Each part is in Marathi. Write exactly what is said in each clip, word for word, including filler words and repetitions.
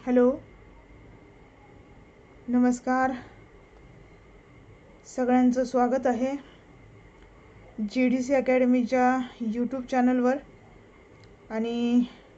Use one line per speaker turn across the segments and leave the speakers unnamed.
हॅलो, नमस्कार. सगळ्यांचं स्वागत आहे जी डी सी अकॅडमीच्या यूट्यूब चॅनलवर. आणि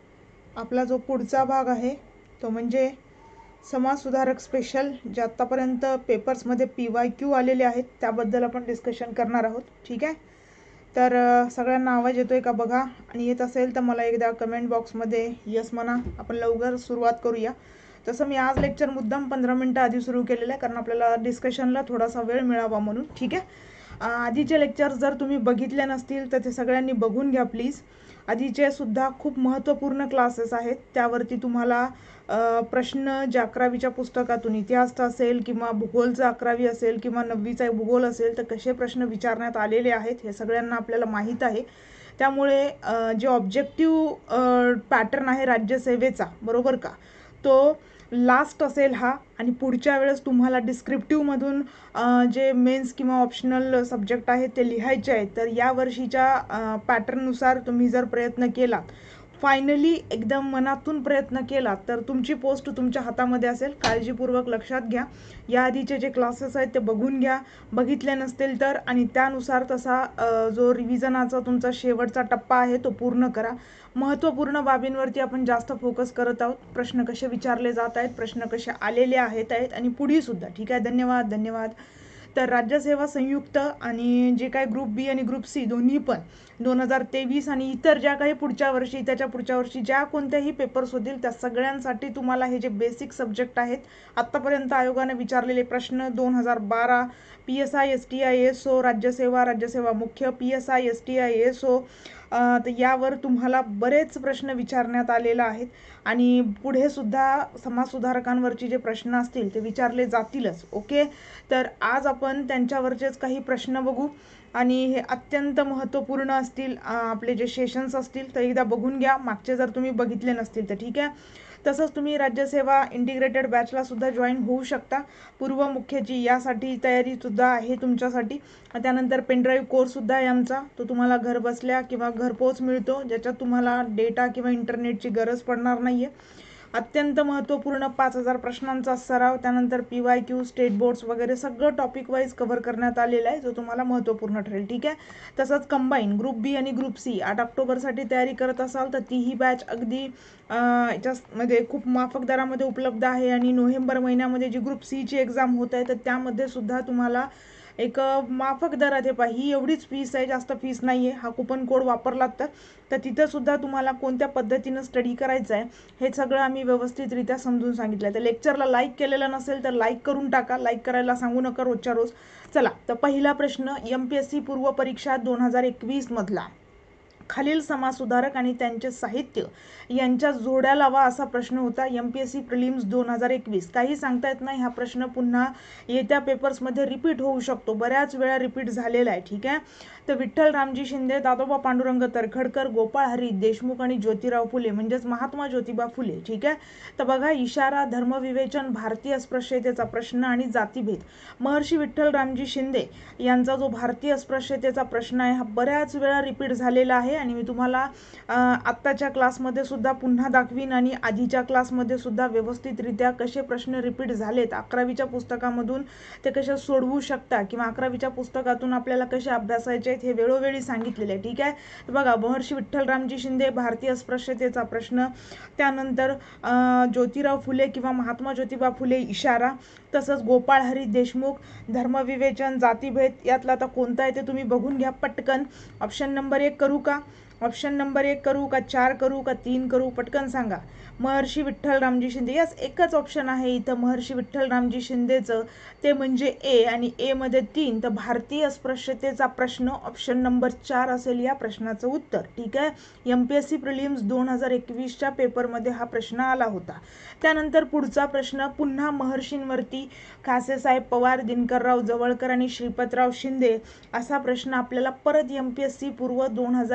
आपला जो पुढचा भाग आहे तो म्हणजे समाजसुधारक स्पेशल, जे आत्तापर्यंत पेपर्समध्ये पी वाय क्यू आलेले आहेत त्याबद्दल आपण डिस्कशन करणार आहोत. ठीक आहे, तर अ, सगळ्यांना आवाज येतोय का बघा, आणि येत असेल तर मला एकदा कमेंट बॉक्समध्ये यस म्हणा. आपण लवकर सुरुवात करूया. तसं मी आज लेक्चर मुद्दाम पंधरा मिनटं आधी सुरू केलेलं आहे, कारण आपल्याला डिस्कशनला थोडासा वेळ मिळावा म्हणून. ठीक आहे, अ, आधीचे लेक्चर जर तुम्ही बघितले नसतील तर ते सगळ्यांनी बघून घ्या प्लीज. आधीचे सुद्धा खूप महत्त्वपूर्ण क्लासेस आहेत, त्यावरती तुम्हाला अ, प्रश्न जे अकरावीच्या पुस्तकातून इतिहासचा असेल किंवा भूगोलचा अकरावी असेल किंवा नववीचा भूगोल असेल तर कसे प्रश्न विचारण्यात आलेले आहेत हे सगळ्यांना आपल्याला माहीत आहे. त्यामुळे अ, जे ऑब्जेक्टिव्ह पॅटर्न आहे राज्यसेवेचा, बरोबर का, तो लास्ट असेल हा. आणि पुढच्या वेळेस तुम्हाला डिस्क्रिप्टिव्हमधून अ, जे मेन्स किंवा ऑप्शनल सब्जेक्ट आहेत ते लिहायचे आहेत. तर या वर्षीच्या पॅटर्ननुसार तुम्ही जर प्रयत्न केला, फायनली एकदम मनातून प्रयत्न केला, तर तुमची पोस्ट तुमच्या हातामध्ये असेल. काळजीपूर्वक लक्षात घ्या. या आधीचे जे क्लासेस आहेत ते बघून घ्या, बघितले नसतील तर, आणि त्यानुसार तसा अ, जो रिव्हिजनाचा तुमचा शेवटचा टप्पा आहे तो पूर्ण करा. महत्त्वपूर्ण बाबींवरती आपण जास्त फोकस करत आहोत. प्रश्न कसे विचारले जात आहेत, प्रश्न कसे आलेले आहेत आहेत आणि पुढे सुद्धा. ठीक आहे, धन्यवाद धन्यवाद. तर राज्यसेवा संयुक्त आणि जे काही ग्रुप बी आणि ग्रुप सी दोन्ही पण दोन हजार तेवीस आणि इतर ज्या काही पुढच्या वर्षी त्याच्या पुढच्या वर्षी ज्या कोणत्याही पेपर्स होतील त्या सगळ्यांसाठी तुम्हाला हे जे बेसिक सब्जेक्ट आहेत, आत्तापर्यंत आयोगाने विचारलेले प्रश्न दोन हजार बारा P S I S T I S O राज्यसेवा राज्यसेवा मुख्य P S I S T I S O, तर यावर तुम्हाला बरेच प्रश्न विचारण्यात आलेले आहेत. आणि पुढे सुद्धा समाजसुधारकांवरचे जे प्रश्न असतील ते विचारले जातीलच. ओके, तर आज आपण त्यांच्यावरचेच काही प्रश्न बघू आणि हे अत्यंत महत्त्वपूर्ण असतील. आपले जे सेशन्स असतील तर एकदा बघून घ्या, मागचे जर तुम्ही बघितले नसतील तर. ठीक आहे, तसंच तुम्ही राज्यसेवा इंटिग्रेटेड बॅचला सुद्धा जॉईन होऊ शकता. पूर्व मुख्याची यासाठी तयारी सुद्धा आहे तुमच्यासाठी. त्यानंतर पेनड्राईव्ह कोर्ससुद्धा आहे आमचा, तो तुम्हाला घर बसल्या किंवा घरपोच मिळतो, ज्याच्यात तुम्हाला डेटा किंवा इंटरनेटची गरज पडणार नाही आहे. अत्यंत महत्त्वपूर्ण पाच हजार प्रश्नांचा सराव, त्यानंतर P Y Q, state boards वगैरे सगळं टॉपिक वाईज कव्हर करण्यात आलेलं आहे, जो तुम्हाला महत्त्वपूर्ण ठरेल. ठीक आहे, तसंच कंबाईन ग्रुप बी आणि ग्रुप सी आठ ऑक्टोबरसाठी तयारी करत असाल तर तीही बॅच अगदी याच्यामध्ये खूप माफक दरामध्ये उपलब्ध आहे. आणि नोव्हेंबर महिन्यामध्ये जी ग्रुप सीची एक्झाम होत आहे तर त्यामध्ये सुद्धा तुम्हाला एक माफक दरात, हे पहा ही एवढीच फीस आहे, जास्त फीस नाही आहे. हा कुपन कोड वापरलात तर तर तिथं सुद्धा तुम्हाला कोणत्या पद्धतीनं स्टडी करायचं आहे हे सगळं आम्ही व्यवस्थितरित्या समजून सांगितलं आहे. तर लेक्चरला लाईक केलेलं नसेल तर लाईक करून टाका, लाईक करायला सांगू नका रोजच्या रोज. चला, तर पहिला प्रश्न एम पी एस सी पूर्व परीक्षा दोन हजार एकवीस मधला, खालील समाजसुधारक आणि त्यांचे साहित्य यांच्या जोड्या लावा असा प्रश्न होता. M P S C prelims दोन हजार एकवीस. काही सांगता येत नाही, हा प्रश्न पुन्हा येत्या पेपर्समध्ये रिपीट होऊ शकतो, बऱ्याच वेळा रिपीट झालेला आहे. ठीक आहे, तर विठ्ठल रामजी शिंदे, दादोबा पांडुरंग तर्खडकर, गोपाळ हरी देशमुख आणि ज्योतिराव फुले म्हणजेच महात्मा ज्योतिबा फुले. ठीक आहे, तर बघा, इशारा, धर्मविवेचन, भारतीय अस्पृश्यतेचा प्रश्न आणि जातीभेद. महर्षी विठ्ठल रामजी शिंदे यांचा जो भारतीय अस्पृश्यतेचा प्रश्न आहे हा बऱ्याच वेळा रिपीट झालेला आहे. आणि मी तुम्हाला आत्ताच्या क्लासमध्ये सुद्धा पुन्हा दाखवीन आणि आधीच्या क्लासमध्ये सुद्धा व्यवस्थितरित्या कसे प्रश्न रिपीट झालेत अकरावीच्या पुस्तकामधून ते कसे सोडवू शकता किंवा अकरावीच्या पुस्तकातून आपल्याला कसे अभ्यासायचे आहेत हे वेळोवेळी सांगितलेले आहे. ठीक आहे, तर बघा, महर्षी विठ्ठल रामजी शिंदे भारतीय अस्पृश्यतेचा प्रश्न, त्यानंतर ज्योतिराव फुले किंवा महात्मा ज्योतिबा फुले इशारा, तसंच गोपाळ हरी देशमुख धर्मविवेचन जातीभेद. यातला आता कोणता आहे ते तुम्ही बघून घ्या पटकन. ऑप्शन नंबर एक करू का, ऑप्शन नंबर एक करू का, चार करू का, तीन करू, पटकन सांगा. महर्षी विठ्ठल रामजी शिंदे, यस एकच ऑप्शन आहे इथं महर्षी विठ्ठल रामजी शिंदेचं, ते म्हणजे ए. आणि ए मध्ये तीन, तर भारतीय अस्पृश्यतेचा प्रश्न ऑप्शन नंबर चार असेल या प्रश्नाचं उत्तर. ठीक आहे, M P S C prelims दोन हजार एकवीसच्या पेपरमध्ये हा प्रश्न आला होता. त्यानंतर पुढचा प्रश्न पुन्हा महर्षींवरती, खासेसाहेब पवार, दिनकरराव जवळकर आणि श्रीपतराव शिंदे असा प्रश्न आपल्याला परत एम पी एस सी पूर्व दोन हजार एकवीस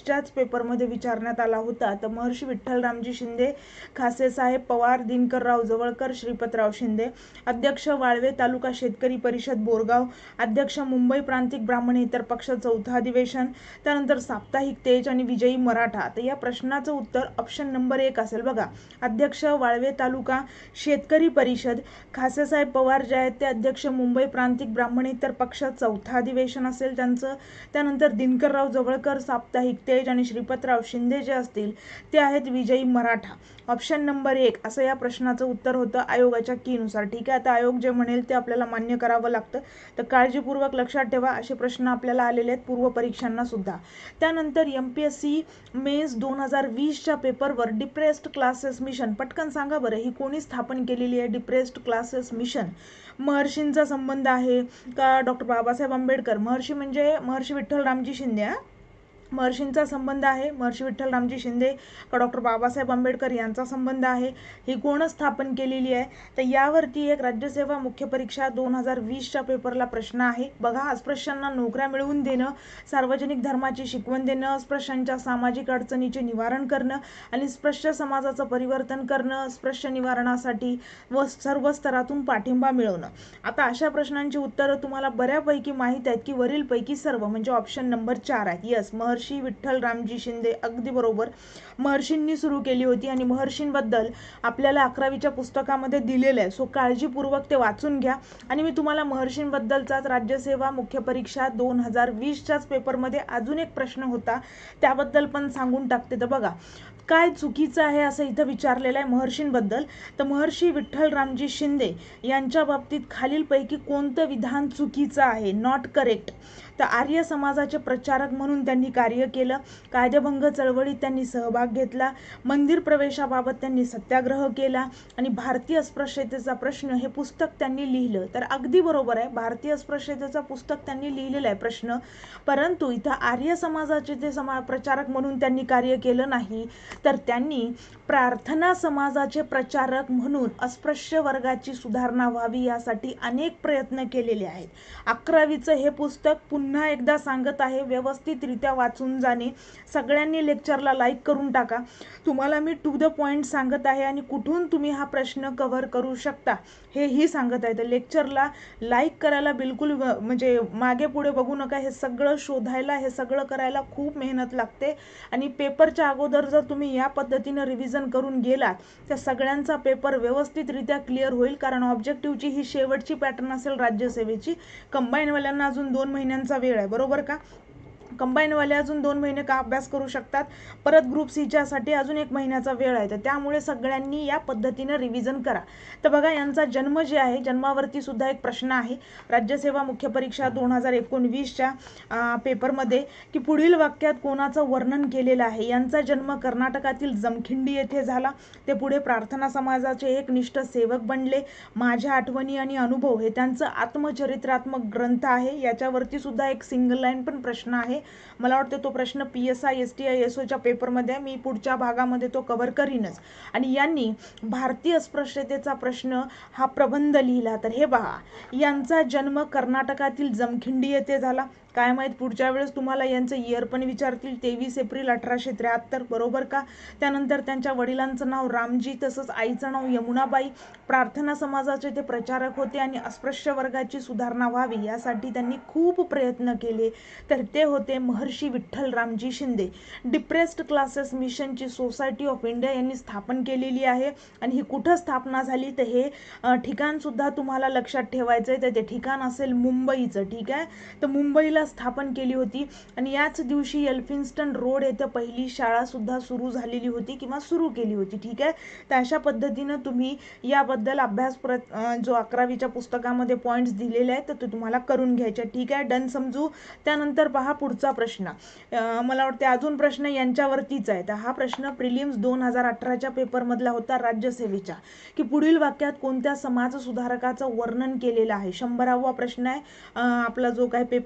वीसच्याच पेपरमध्ये विचारण्यात आला होता. तर महर्षी विठ्ठलरामजी शिंदे, खासेसाहेब पवार, दिनकरराव जवळकर, श्रीपतराव शिंदे. अध्यक्ष वाळवे तालुका शेतकरी परिषद बोरगाव. अध्यक्ष मुंबई प्रांतिक ब्राह्मणेतर पक्ष चौथा अधिवेशन. त्यानंतर साप्ताहिक तेज आणि विजयी मराठा. तर या प्रश्नाचं उत्तर ऑप्शन नंबर एक असेल बघा. अध्यक्ष वाळवे तालुका शेतकरी परिषद, खासेसाहेब पवार जे आहेत ते अध्यक्ष मुंबई प्रांतिक ब्राह्मणेतर पक्ष चौथा अधिवेशन असेल त्यांचं. त्यानंतर दिनकरराव जवळकर साप्ताहिक तेज आणि श्रीपतराव शिंदे जे असतील ते आहेत विजयी मराठा. ऑप्शन नंबर एक असं या प्रश्नाचं उत्तर होतं आयोगाच्या कीनुसार. ठीक आहे, आता आयोग जे म्हणेल ते आपल्याला मान्य करावं लागतं. तर काळजीपूर्वक लक्षात ठेवा, असे प्रश्न आपल्याला आलेले आहेत पूर्व परीक्षांना सुद्धा. त्यानंतर M P S C mains दोन हजार वीसच्या पेपरवर डिप्रेस्ड क्लासेस मिशन, पटकन सांगा बरं ही कोणी स्थापन केलेली आहे डिप्रेस्ड क्लासेस मिशन? महर्षींचा संबंध आहे का डॉक्टर बाबासाहेब आंबेडकर? महर्षी म्हणजे महर्षी विठ्ठलरामजी शिंदे. हा महर्षींचा संबंध आहे, महर्षी विठ्ठलरामजी शिंदे का डॉक्टर बाबासाहेब आंबेडकर यांचा संबंध आहे? ही कोण स्थापन केलेली आहे? तर यावरती एक राज्यसेवा मुख्य परीक्षा दोन हजार वीसच्या पेपरला प्रश्न आहे बघा. अस्पृश्यांना नोकऱ्या मिळवून देणं, सार्वजनिक धर्माची शिकवण देणं, अस्पृश्यांच्या सामाजिक अडचणीचे निवारण करणं आणि स्पृश्य समाजाचं परिवर्तन करणं, अस्पृश्य निवारणासाठी व सर्व स्तरातून पाठिंबा मिळवणं. आता अशा प्रश्नांची उत्तरं तुम्हाला बऱ्यापैकी माहीत आहेत की वरीलपैकी सर्व, म्हणजे ऑप्शन नंबर चार आहेत. यस, महर्षी विठ्ठलरामजी शिंदे, अगदी बरोबर. महर्षींनी सुरू केली होती आणि महर्षींबद्दल आपल्याला अकरावीच्या पुस्तकामध्ये दिलेलं आहे, सो काळजीपूर्वक ते वाचून घ्या. आणि मी तुम्हाला महर्षींबद्दलचाच राज्यसेवा मुख्य परीक्षा दोन हजार वीसच्याच पेपरमध्ये अजून एक प्रश्न होता त्याबद्दल पण सांगून टाकते. तर बघा, काय चुकीचं आहे असं इथं विचारलेलं आहे महर्षींबद्दल. तर महर्षी विठ्ठलरामजी शिंदे यांच्या बाबतीत खालीलपैकी कोणतं विधान चुकीचं आहे, नॉट करेक्ट? तर आर्य समाजाचे प्रचारक म्हणून त्यांनी कार्य केलं, कायदेभंग चळवळीत त्यांनी सहभाग घेतला, मंदिर प्रवेशाबाबत त्यांनी सत्याग्रह केला आणि भारतीय अस्पृश्यतेचा प्रश्न हे पुस्तक त्यांनी लिहिलं. तर अगदी बरोबर आहे, भारतीय अस्पृश्यतेचा पुस्तक त्यांनी लिहिलेलं आहे प्रश्न, परंतु इथं आर्य समाजाचे ते समा प्रचारक म्हणून त्यांनी कार्य केलं नाही, तर त्यांनी प्रार्थना समाजाचे प्रचारक म्हणून अस्पृश्य वर्गाची सुधारणा व्हावी यासाठी अनेक प्रयत्न केलेले आहेत. अकरावीचं हे पुस्तक पुन्हा एकदा सांगत आहे, व्यवस्थितरित्या वाचून जाणे. सगळ्यांनी लेक्चरला लाईक करून टाका. तुम्हाला मी टू द पॉईंट सांगत आहे आणि कुठून तुम्ही हा प्रश्न कव्हर करू शकता हेही सांगत आहे. तर लेक्चरला लाईक करायला बिलकुल म्हणजे मागे पुढे बघू नका. हे सगळं शोधायला, हे सगळं करायला खूप मेहनत लागते आणि पेपरच्या अगोदर जर तुम्ही या पद्धतीनं रिव्हिजन करून गेलात तर सगळ्यांचा पेपर व्यवस्थितरित्या क्लिअर होईल. कारण ऑब्जेक्टिव्हची ही शेवटची पॅटर्न असेल राज्यसेवेची. कंबाईनवाल्यांना अजून दोन महिन्यांचा वेळ आहे, बरोबर का? कंबाईनवाले अजून दोन महिने का अभ्यास करू शकतात, परत ग्रुप सीच्यासाठी अजून एक महिन्याचा वेळ आहे. तर त्यामुळे सगळ्यांनी या पद्धतीनं रिव्हिजन करा. तर बघा, यांचा जन्म जे आहे, जन्मावरती सुद्धा एक प्रश्न आहे राज्यसेवा मुख्य परीक्षा दोन हजार एकोणवीसच्या पेपरमध्ये की पुढील वाक्यात कोणाचं वर्णन केलेलं आहे? यांचा जन्म कर्नाटकातील जमखिंडी येथे झाला, ते पुढे प्रार्थना समाजाचे एक निष्ठ सेवक बनले, माझ्या आठवणी आणि अनुभव हे त्यांचं आत्मचरित्रात्मक ग्रंथ आहे. याच्यावरती सुद्धा एक सिंगल लाईन पण प्रश्न आहे. मला वाटतं तो प्रश्न P S I S T I S ओच्या पेपरमध्ये, मी पुढच्या भागामध्ये तो कव्हर करीनच. आणि यांनी भारतीय अस्पृश्यतेचा प्रश्न हा प्रबंध लिहिला. तर हे पहा, यांचा जन्म कर्नाटकातील जमखिंडी येथे झाला. काय माहीत पुढच्या वेळेस तुम्हाला यांचं इयर पण विचारतील, तेवीस एप्रिल अठराशे त्र्याहत्तर, बरोबर का? त्यानंतर त्यांच्या वडिलांचं नाव रामजी, तसंच आईचं नाव यमुनाबाई. प्रार्थना समाजाचे ते प्रचारक होते आणि अस्पृश्य वर्गाची सुधारणा व्हावी यासाठी त्यांनी खूप प्रयत्न केले. तर ते होते महर्षी विठ्ठलरामजी शिंदे. डिप्रेस्ड क्लासेस मिशनची सोसायटी ऑफ इंडिया यांनी स्थापन केलेली आहे आणि ही कुठं स्थापना झाली तर हे ठिकाण सुद्धा तुम्हाला लक्षात ठेवायचं आहे. तर ते ठिकाण असेल मुंबईचं. ठीक आहे, तर मुंबईला स्थापन केली होती आणि याच दिवशी एल्फिन्स्टन रोड येथे पहिली शाळा सुद्धा सुरू झालेली होती किंवा सुरू केली होती. ठीक आहे, तर अशा पद्धतीनं तुम्ही याबद्दल अभ्यास जो अकरावीच्या पुस्तकामध्ये पॉईंट्स दिलेले आहेत तर ते तुम्हाला करून घ्यायचे. ठीक आहे, डन समजू. त्यानंतर पहा पुढचा प्रश्न, मला वाटते अजून प्रश्न यांच्यावरतीच आहे. तर हा प्रश्न प्रिलिम्स दोन हजार अठराच्या पेपरमधला होता राज्यसेवेच्या, की पुढील वाक्यात कोणत्या समाज सुधारकाचं वर्णन केलेलं आहे. शंभरावा प्रश्न आहे आपला जो काय पेपर सेट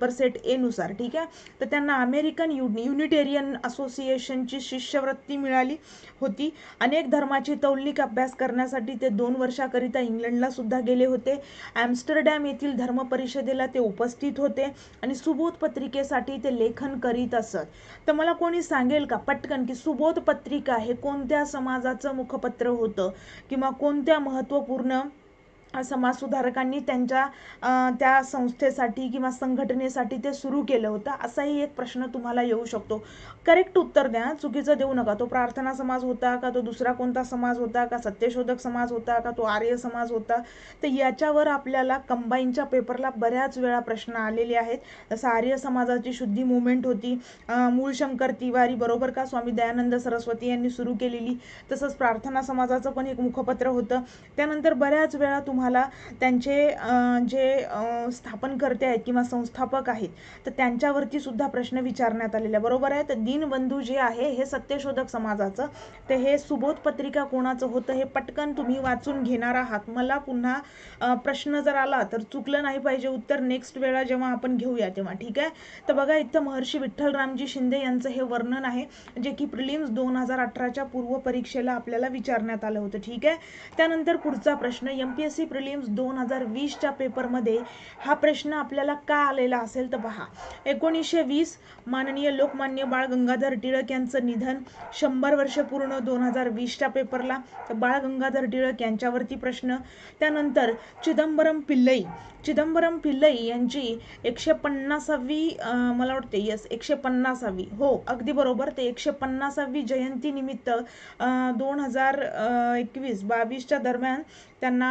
ए नुसार, ठीक आहे. तर त्यांना अमेरिकन यु युनिटेरियन असोसिएशनची शिष्यवृत्ती मिळाली होती. अनेक धर्माची तौलिक अभ्यास करण्यासाठी ते दोन वर्षाकरिता इंग्लंडला सुद्धा गेले होते. ॲम्स्टरडॅम येथील धर्म परिषदेला ते उपस्थित होते आणि सुबोध पत्रिकेसाठी ते लेखन करीत असत. तर मला कोणी सांगेल का पटकन की सुबोध पत्रिका हे कोणत्या समाजाचं मुखपत्र होतं किंवा कोणत्या महत्त्वपूर्ण समाजसुधारकांनी त्यांच्या त्या संस्थेसाठी किंवा संघटनेसाठी ते सुरू केलं होतं, असाही एक प्रश्न तुम्हाला येऊ शकतो. करेक्ट उत्तर द्या, चुकीचं देऊ नका. तो प्रार्थना समाज होता का, तो दुसरा कोणता समाज होता का, सत्यशोधक समाज होता का, तो आर्य समाज होता. तर याच्यावर आपल्याला कंबाईनच्या पेपरला बऱ्याच वेळा प्रश्न आलेले आहेत. जसं आर्य समाजाची शुद्धी मुवमेंट होती, मूळशंकर तिवारी बरोबर का, स्वामी दयानंद सरस्वती यांनी सुरू केलेली. तसंच प्रार्थना समाजाचं पण एक मुखपत्र होतं. त्यानंतर बऱ्याच वेळा तुम्हाला त्यांचे जे स्थापनकर्ते आहेत किंवा संस्थापक आहेत तर त्यांच्यावरती सुद्धा प्रश्न विचारण्यात आलेले बरोबर आहे. तर दीनबंधू जे आहे हे सत्यशोधक समाजाचं, तर हे सुबोध पत्रिका कोणाचं होतं हे पटकन तुम्ही वाचून घेणार आहात. मला पुन्हा प्रश्न जर आला तर चुकलं नाही पाहिजे उत्तर, नेक्स्ट वेळा जेव्हा आपण घेऊया तेव्हा, ठीक आहे. तर बघा इथं महर्षी विठ्ठलरामजी शिंदे यांचं हे वर्णन आहे जे की प्रिलिम्स दोन हजार अठराच्या पूर्व परीक्षेला आपल्याला विचारण्यात आलं होतं, ठीक आहे. त्यानंतर पुढचा प्रश्न M P S C prelims दोन हजार वीसच्या पेपरमध्ये हा प्रश्न आपल्याला का आलेला असेल तर पहा. एकोणीसशे वीस माननीय लोकमान्य बाळ गंगाधर टिळक यांचं निधन, शंभर वर्ष पूर्ण दोन हजार वीसच्या पेपरला, तर बाळ गंगाधर टिळक यांच्यावरती प्रश्न. त्यानंतर चिदंबरम पिल्लई चिदंबरम पिल्लई यांची एकशे पन्नासावी मला वाटते यस एकशे पन्नासावी हो अगदी बरोबर, ते एकशे पन्नासावी जयंती निमित्त दोन हजार एकवीस बावीसच्या दरम्यान त्यांना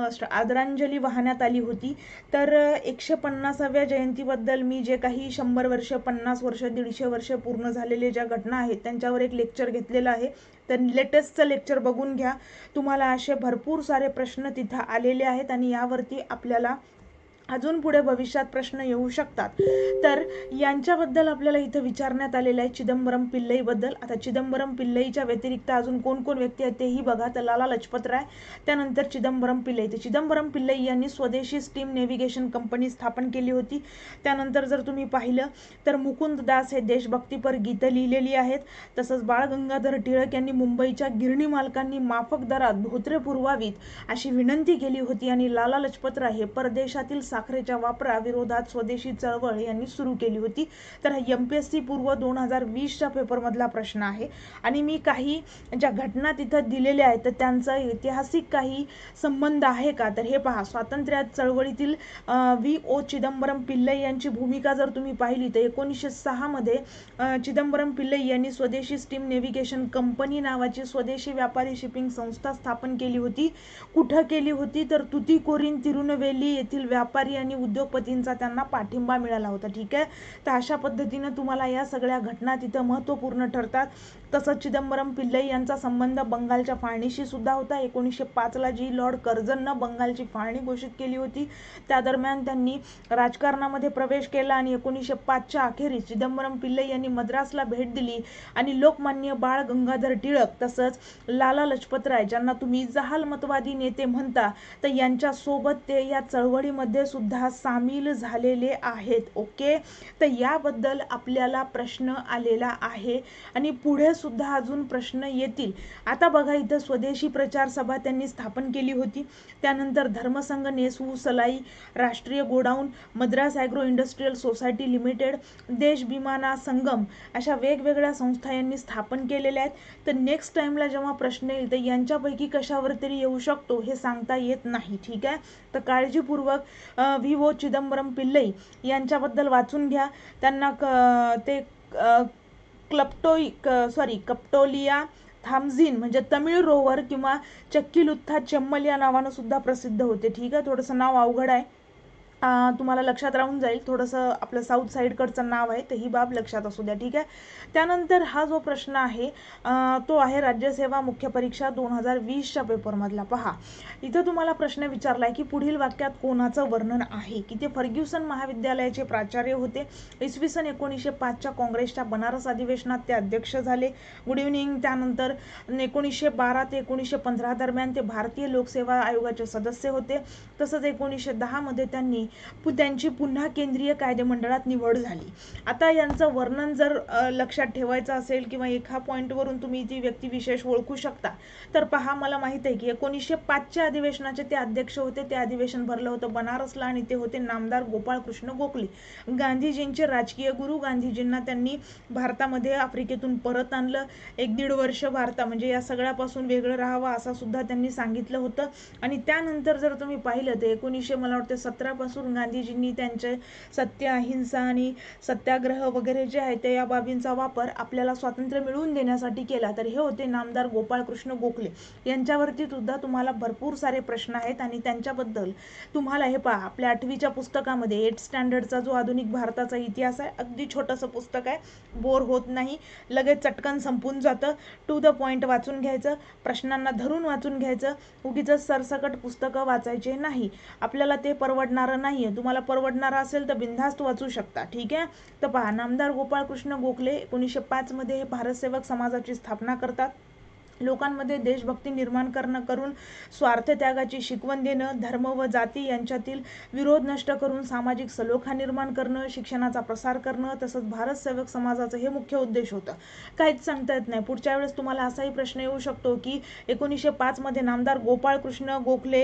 आदरांजली वाहण्यात आली होती. तर एकशे पन्नासाव्या जयंतीबद्दल मी जे काही शंभर वर्ष, पन्नास वर्ष, दीडशे वर्ष पूर्ण झालेले ज्या घटना आहेत त्यांच्यावर एक लेक्चर घेतलेलं आहे. तर लेटेस्टचं लेक्चर बघून घ्या. तुम्हाला असे भरपूर सारे प्रश्न तिथं आलेले आहेत आणि यावरती आपल्याला अजून पुढे भविष्यात प्रश्न येऊ शकतात. तर यांच्याबद्दल आपल्याला इथं विचारण्यात आलेलं आहे चिदंबरम पिल्लईबद्दल. आता चिदंबरम पिल्लईच्या व्यतिरिक्त अजून कोण कोण व्यक्ती आहेत तेही बघा. तर लाला लजपत राय, त्यानंतर चिदंबरम पिल्लई. तर चिदंबरम पिल्लई यांनी स्वदेशी स्टीम नेव्हिगेशन कंपनी स्थापन केली होती. त्यानंतर जर तुम्ही पाहिलं तर मुकुंद दास हे देशभक्तीपर गीतं लिहिलेली आहेत. तसंच बाळ गंगाधर टिळक यांनी मुंबईच्या गिरणी मालकांनी माफक दरात धोत्रे पुरवावीत अशी विनंती केली होती आणि लाला लजपत राय हे परदेशातील साखरेच्या वापराविरोधात स्वदेशी चळवळ यांनी सुरू केली होती. तर हा एम पी एस सी पूर्व दोन हजार वीसच्या पेपरमधला प्रश्न आहे आणि मी काही ज्या घटना तिथं दिलेल्या आहेत तर त्यांचा ऐतिहासिक काही संबंध आहे का तर हे पहा. स्वातंत्र्य चळवळीतील व्ही ओ चिदंबरम पिल्लई यांची भूमिका जर तुम्ही पाहिली तर एकोणीसशे सहा मध्ये चिदंबरम पिल्लई यांनी स्वदेशी स्टीम नेव्हिगेशन कंपनी नावाची स्वदेशी व्यापारी शिपिंग संस्था स्थापन केली होती. कुठं केली होती तर तुतीकोरीन तिरुनेलवेली येथील व्यापारी आणि उद्योगपतींचा त्यांना पाठिंबा मिळाला होता, ठीक आहे. तर अशा पद्धतीने तुम्हाला या सगळ्या घटना तिथं महत्त्वपूर्ण ठरतात. तसंच चिदंबरम पिल्लई यांचा संबंध बंगालच्या फाळणीशी सुद्धा होता. एकोणीसशे पाचला जी लॉर्ड कर्झननं बंगालची फाळणी घोषित केली होती त्या दरम्यान त्यांनी राजकारणामध्ये प्रवेश केला आणि एकोणीसशे पाचच्या अखेरीस चिदंबरम पिल्लई यांनी मद्रासला भेट दिली आणि लोकमान्य बाळ गंगाधर टिळक तसंच लाला लजपत राय ज्यांना तुम्ही जहालमतवादी नेते म्हणता तर यांच्या सोबत ते या चळवळीमध्ये सुद्धा सामील झालेले आहेत. ओके, तर याबद्दल आपल्याला प्रश्न आलेला आहे आणि पुढे सुद्धा अजून प्रश्न येतील. आता बघा इथं स्वदेशी प्रचार सभा त्यांनी स्थापन केली होती. त्यानंतर धर्मसंघ नेसू सलाई, राष्ट्रीय godown, Madras agro industrial society limited, देश बिमाना संगम अशा वेगवेगळ्या संस्था यांनी स्थापन केलेल्या आहेत. तर नेक्स्ट टाइमला जेव्हा प्रश्न येईल तर यांच्यापैकी कशावर तरी येऊ शकतो हे सांगता येत नाही, ठीक आहे. तर काळजीपूर्वक व्ही ओ चिदंबरम पिल्लई यांच्याबद्दल वाचून घ्या. त्यांना ते क्लप्टोई सॉरी कप्टोलिया थामझिन म्हणजे तमिळ रोवर किंवा चक्कीलुत्था चेम्मल या नावानं सुद्धा प्रसिद्ध होते, ठीक आहे. थोडंसं नाव अवघड आहे, तुम्हाला लक्षात राहून जाईल. थोडंसं आपलं साऊथ साईडकडचं नाव आहे तर ही बाब लक्षात असू द्या, ठीक आहे. त्यानंतर हा जो प्रश्न आहे तो आहे राज्यसेवा मुख्य परीक्षा दोन हजार वीसच्या पेपरमधला. पहा इथं तुम्हाला प्रश्न विचारला आहे की पुढील वाक्यात कोणाचं वर्णन आहे की ते फर्ग्युसन महाविद्यालयाचे प्राचार्य होते. इसवी सन एकोणीसशे पाचच्या काँग्रेसच्या बनारस अधिवेशनात ते अध्यक्ष झाले. Good evening. त्यानंतर एकोणीसशे बारा ते एकोणीसशे पंधरा दरम्यान ते भारतीय लोकसेवा आयोगाचे सदस्य होते. तसंच एकोणीसशे दहा मध्ये त्यांनी त्यांची पुन्हा केंद्रीय कायदेमंडळात निवड झाली. आता यांचं वर्णन जर लक्षात ठेवायचं असेल किंवा एका पॉईंटवरून तुम्ही ती व्यक्तिविशेष ओळखू शकता तर पहा, मला माहित आहे की एकोणीसशे पाचच्या अधिवेशनाचे ते अध्यक्ष होते. ते अधिवेशन भरलं होतं बनारसला आणि ते होते नामदार गोपाळ कृष्ण गोखले, गांधीजींचे राजकीय गुरु. गांधीजींना त्यांनी भारतामध्ये आफ्रिकेतून परत आणलं. एक दीड वर्ष भारता म्हणजे या सगळ्यापासून वेगळं राहावं असं सुद्धा त्यांनी सांगितलं होतं. आणि त्यानंतर जर तुम्ही पाहिलं तर एकोणीसशे मला वाटतं सतरा पासून गांधीजींनी त्यांचे सत्य, अहिंसा आणि सत्याग्रह वगैरे जे आहे ते या बाबींचा वापर आपल्याला स्वातंत्र्य मिळवून देण्यासाठी केला. तर हे होते नामदार गोपाळ कृष्ण गोखले. यांच्यावरती सुद्धा तुम्हाला भरपूर सारे प्रश्न आहेत आणि त्यांच्याबद्दल तुम्हाला हे पहा, आपल्या आठवीच्या पुस्तकामध्ये एट स्टँडर्डचा जो आधुनिक भारताचा इतिहास आहे, अगदी छोटंसं पुस्तक आहे, बोर होत नाही, लगेच चटकन संपून जातं. टू द पॉइंट वाचून घ्यायचं, प्रश्नांना धरून वाचून घ्यायचं, उगीच सरसकट पुस्तकं वाचायचे नाही. आपल्याला ते परवडणारं नाहीये. तुम्हाला परवडणारं असेल तर बिनधास्त वाचू शकता. ठीक आहे. तर पहा, नामदार गोपाळ कृष्ण गोखले एकोणीसशे पाच मध्ये हे भारत सेवक समाजाची स्थापना करतात. लोकांमध्ये देशभक्ती निर्माण करणं करून स्वार्थ त्यागाची शिकवण देणं, धर्म व जाती यांच्यातील विरोध नष्ट करून सामाजिक सलोखा निर्माण करणं, शिक्षणाचा प्रसार करणं, तसंच भारत सेवक समाजाचं हे मुख्य उद्देश होतं. काहीच सांगता येत नाही. पुढच्या वेळेस तुम्हाला असाही प्रश्न येऊ शकतो की एकोणीसशे पाच मध्ये नामदार गोपाळ कृष्ण गोखले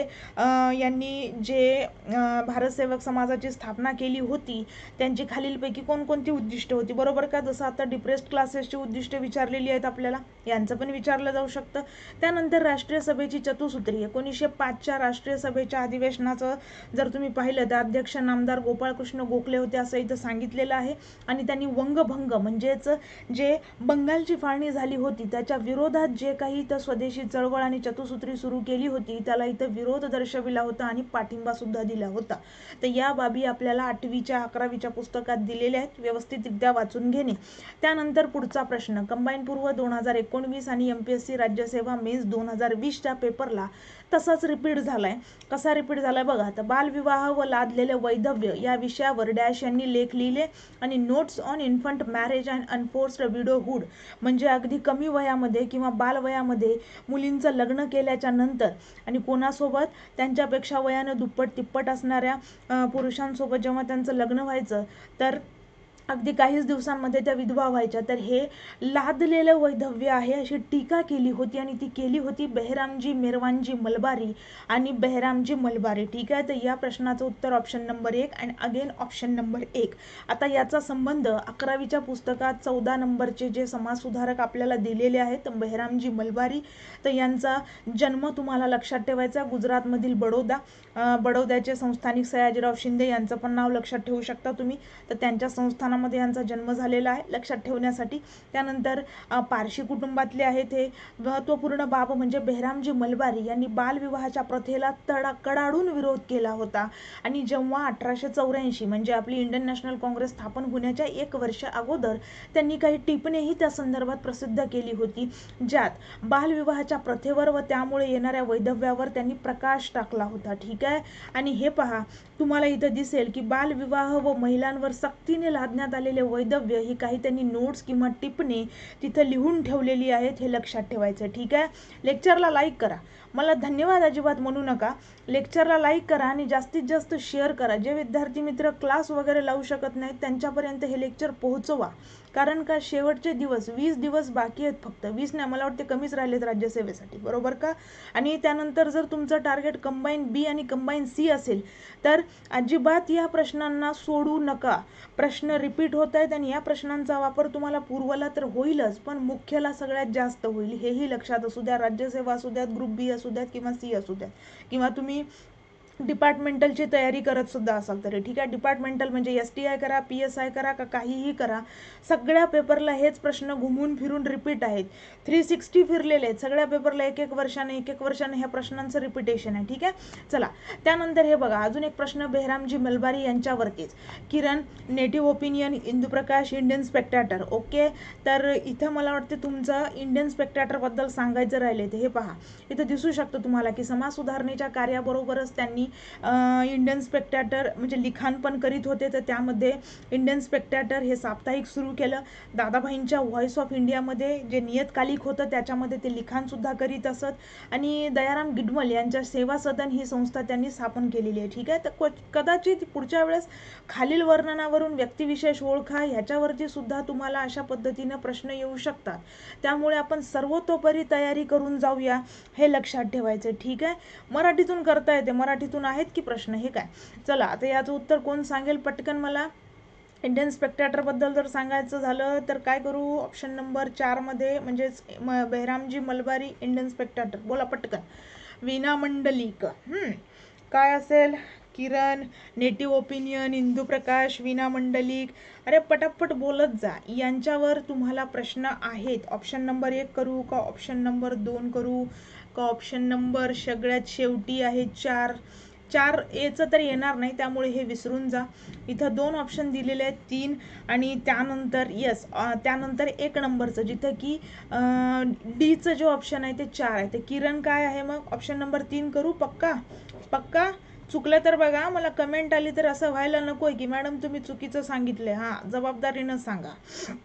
यांनी जे भारत सेवक समाजाची स्थापना केली होती त्यांची खालीलपैकी कोणकोणती उद्दिष्ट होती, बरोबर का? जसं आता डिप्रेस्ड क्लासेसची उद्दिष्ट विचारलेली आहेत आपल्याला, यांचं पण विचारलं जाऊ शकतं. त्यानंतर राष्ट्रीय सभेची चतुसूत्री, एकोणीसशे पाचच्या राष्ट्रीय सभेच्या अधिवेशनाचं जर तुम्ही पाहिलं तर अध्यक्ष नामदार गोपाळ कृष्ण गोखले होते असं इथं सांगितलेलं आहे. आणि त्यांनी वंगभंग म्हणजेच जे बंगालची फाळणी झाली होती त्याच्या विरोधात जे काही इथं स्वदेशी चळवळ आणि चतुसूत्री सुरू केली होती त्याला इथं विरोध दर्शविला होता आणि पाठिंबा सुद्धा दिला होता. तर या बाबी आपल्याला आठवीच्या अकरावीच्या पुस्तकात दिलेल्या आहेत, व्यवस्थितरित्या वाचून घेणे. त्यानंतर पुढचा प्रश्न, कंबाईन पूर्व दोन हजार एकोणवीस आणि एमपीएससी राज्यसेवा मेन्स दोन हजार वीसच्या पेपरला तसाच रिपीट झालाय. कसा रिपीट झालाय बघा. तर बालविवाह व लादलेले वैधव्य या विषयावर डॅश यांनी लेख लिहिले आणि notes on infant marriage and unforced widowhood म्हणजे अगदी कमी वयामध्ये किंवा बालवयामध्ये मुलींचं लग्न केल्याच्या नंतर आणि कोणासोबत, त्यांच्यापेक्षा वयानं दुप्पट तिप्पट असणाऱ्या पुरुषांसोबत जेव्हा त्यांचं लग्न व्हायचं तर अगदी काहीच दिवसांमध्ये त्या विधवा व्हायच्या. तर हे लादलेलं वैधव्य आहे अशी टीका केली होती आणि ती केली होती बेहरामजी मेरवानजी मलबारी आणि बेहरामजी मलबारी. ठीक आहे. तर या प्रश्नाचं उत्तर ऑप्शन नंबर एक आणि अगेन ऑप्शन नंबर एक. आता याचा संबंध अकरावीच्या पुस्तकात चौदा नंबरचे जे समाजसुधारक आपल्याला दिलेले आहेत बेहरामजी मलबारी, तर यांचा जन्म तुम्हाला लक्षात ठेवायचा गुजरातमधील बडोदा. बडोद्याचे संस्थानिक सयाजीराव शिंदे यांचं पण नाव लक्षात ठेवू शकता तुम्ही. तर त्यांच्या संस्थानामध्ये यांचा जन्म झालेला आहे लक्षात ठेवण्यासाठी. त्यानंतर पारशी कुटुंबातले आहेत हे. महत्त्वपूर्ण बाब म्हणजे बेहरामजी मलबारी यांनी बालविवाहाच्या प्रथेला तडा कडाडून विरोध केला होता आणि जेव्हा अठराशे चौऱ्याऐंशी म्हणजे आपली इंडियन नॅशनल काँग्रेस स्थापन होण्याच्या एक वर्ष अगोदर त्यांनी काही टिपणीही त्या संदर्भात प्रसिद्ध केली होती ज्यात बालविवाहाच्या प्रथेवर व त्यामुळे येणाऱ्या वैधव्यावर त्यांनी प्रकाश टाकला होता. ठीक आहे. आणि हे पहा, तुम्हाला इथं दिसेल की बालविवाह व महिलांवर सक्तीने लादण्यात आलेले वैधव्य ही काही त्यांनी नोट्स किंवा टिप्पणी तिथं लिहून ठेवलेली आहेत, हे लक्षात ठेवायचं. ठीक आहे. लेक्चरला लाईक करा, मला धन्यवाद अजिबात म्हणू नका. लेक्चरला लाईक करा आणि जास्तीत जास्त शेअर करा. जे विद्यार्थी मित्र क्लास वगैरे लावू शकत नाहीत त्यांच्यापर्यंत हे लेक्चर पोहोचवा. कारण का शेवटचे दिवस वीस दिवस बाकी आहेत फक्त, वीस नाही मला वाटते कमीच राहिलेत राज्यसेवेसाठी, बरोबर का? आणि त्यानंतर जर तुमचं टार्गेट कंबाईन बी आणि कंबाईन सी असेल तर अजिबात या प्रश्नांना सोडू नका. प्रश्न रिपीट होत आहेत आणि या प्रश्नांचा वापर तुम्हाला पूर्वला तर होईलच पण मुख्यला सगळ्यात जास्त होईल, हेही लक्षात असू द्या. राज्यसेवा असू द्यात, ग्रुप बी असू द्यात किंवा सी असू द्यात किंवा तुम्ही डिपार्टमेंटलची तयारी करत सुद्धा असाल तरी. ठीक आहे. डिपार्टमेंटल म्हणजे एस टी आय करा, पी एस आय करा का काहीही करा, सगळ्या पेपरला हेच प्रश्न घुमून फिरून रिपीट आहेत. थ्री सिक्स्टी फिरलेले आहेत सगळ्या पेपरला, एक एक वर्षाने एक एक वर्षाने ह्या प्रश्नांचं रिपिटेशन आहे. ठीक आहे. चला त्यानंतर हे बघा, अजून एक प्रश्न बेहरामजी मलबारी यांच्यावरतीच. Kiran, native opinion, Induprakash, Indian spectator. Okay. तर इथं मला वाटते तुमचं इंडियन स्पेक्टॅटर बद्दल सांगायचं राहिले. ते हे पहा, इथं दिसू शकतं तुम्हाला की समाज सुधारणेच्या कार्याबरोबरच त्यांनी इंडियन स्पेक्टॅटर म्हणजे लिखाण पण करीत होते, तर त्यामध्ये इंडियन स्पेक्टॅटर हे साप्ताहिक सुरू केलं. दादाभाईंच्या व्हॉइस ऑफ इंडियामध्ये जे नियतकालिक होतं त्याच्यामध्ये ते लिखाणसुद्धा करीत असत आणि दयाराम गिडमल यांच्या सेवा सदन ही संस्था त्यांनी स्थापन केलेली आहे. ठीक आहे, तर कदाचित पुढच्या वेळेस खालील वर्णनावरून व्यक्तिविशेष ओळखा ह्याच्यावरती सुद्धा तुम्हाला अशा पद्धतीने प्रश्न येऊ शकतात. त्यामुळे आपण सर्वतोपरी तयारी करून जाऊया हे लक्षात ठेवायचं. ठीक आहे, मराठीतून करता येते. मराठीतून आहेत की प्रश्न हे काय? चला आता याचं उत्तर कोण सांगेल पटकन मला? इंडियन स्पेक्टॅटर बद्दल जर सांगायचं झालं तर काय करू? ऑप्शन नंबर चार मध्ये म्हणजेच बेहरामजी मलबारी इंडियन स्पेक्टॅटर. बोला पटकन. वीणा मंडलिक हम्म काय असेल? Kiran, native opinion, Indu Prakash, Veena Mandlik. अरे पटापट बोलत जा. यांच्यावर तुम्हाला प्रश्न आहेत. ऑप्शन नंबर एक करू का ऑप्शन नंबर दोन करू का ऑप्शन नंबर सगळ्यात शेवटी आहे चार? चार एचं तर येणार नाही त्यामुळे हे विसरून जा. इथं दोन ऑप्शन दिलेले आहेत, तीन आणि त्यानंतर यस त्यानंतर एक नंबरचं जिथं की डीचं जे ऑप्शन आहे ते चार आहे. ते किरण काय आहे मग? ऑप्शन नंबर तीन करू? पक्का पक्का? चुकलं तर बघा, मला कमेंट आली तर असं व्हायला नको आहे की मॅडम तुम्ही चुकीचं सांगितलंय. हां, जबाबदारीनं सांगा.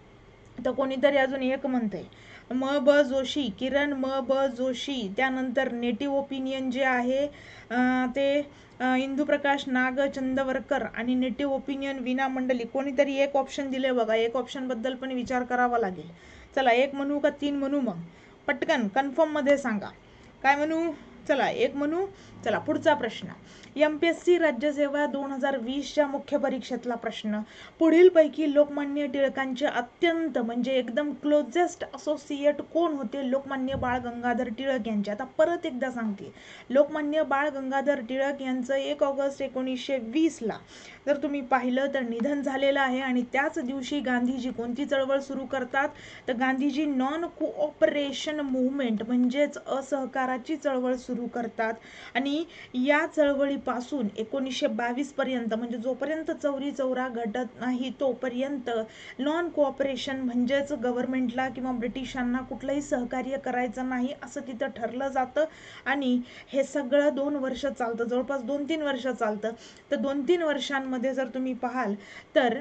तर कोणीतरी अजून एक म्हणते म ब जोशी. किरण म ब जोशी. त्यानंतर नेटिव्ह ओपिनियन जे आहे ते इंदू प्रकाश नाग चंदवरकर आणि नेटिव्ह ओपिनियन वीणा मंडली. कोणीतरी एक ऑप्शन दिले बघा. एक ऑप्शन बद्दल पण विचार करावा लागेल. चला एक म्हणू का तीन म्हणू? मग पटकन कन्फर्म मध्ये सांगा. काय म्हणू? चला एक म्हणू. चला पुढचा प्रश्न. एम पी एस सी राज्यसेवा दोन हजार वीसच्या मुख्य परीक्षेतला प्रश्न. पुढीलपैकी लोकमान्य टिळकांचे अत्यंत म्हणजे एकदम क्लोजेस्ट असोसिएट कोण होते? लोकमान्य बाळ गंगाधर टिळक यांचे. आता परत एकदा सांगते, लोकमान्य बाळ गंगाधर टिळक यांचं एक ऑगस्ट एकोणीसशे वीसला जर तुम्ही पाहिलं तर निधन झालेलं आहे आणि त्याच दिवशी गांधीजी कोणती चळवळ सुरू करतात? तर गांधीजी नॉन कोऑपरेशन मुवमेंट म्हणजेच असहकाराची चळवळ सुरू करतात आणि या चळवळीपासून एकोणीसशे बावीस पर्यंत म्हणजे जोपर्यंत चौरी चौरा घडत नाही तोपर्यंत नॉन कोऑपरेशन म्हणजेच गव्हर्नमेंटला किंवा ब्रिटिशांना कुठलंही सहकार्य करायचं नाही असं तिथं ठरलं जातं आणि हे सगळं दोन वर्ष चालतं, जवळपास दोन तीन वर्ष चालतं. तर दोन तीन वर्षांमध्ये जर तुम्ही पाहाल तर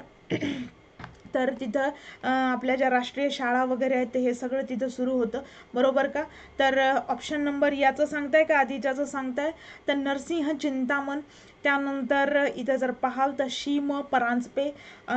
तर तिथं आपल्या ज्या राष्ट्रीय शाळा वगैरे आहेत ते हे सगळं तिथं सुरू होतं. बरोबर का? तर ऑप्शन नंबर याचं सांगताय का आधीच्याचं सांगताय? तर नरसिंह चिंतामण. त्यानंतर इथं जर पाहाल तर शी म परांजपे.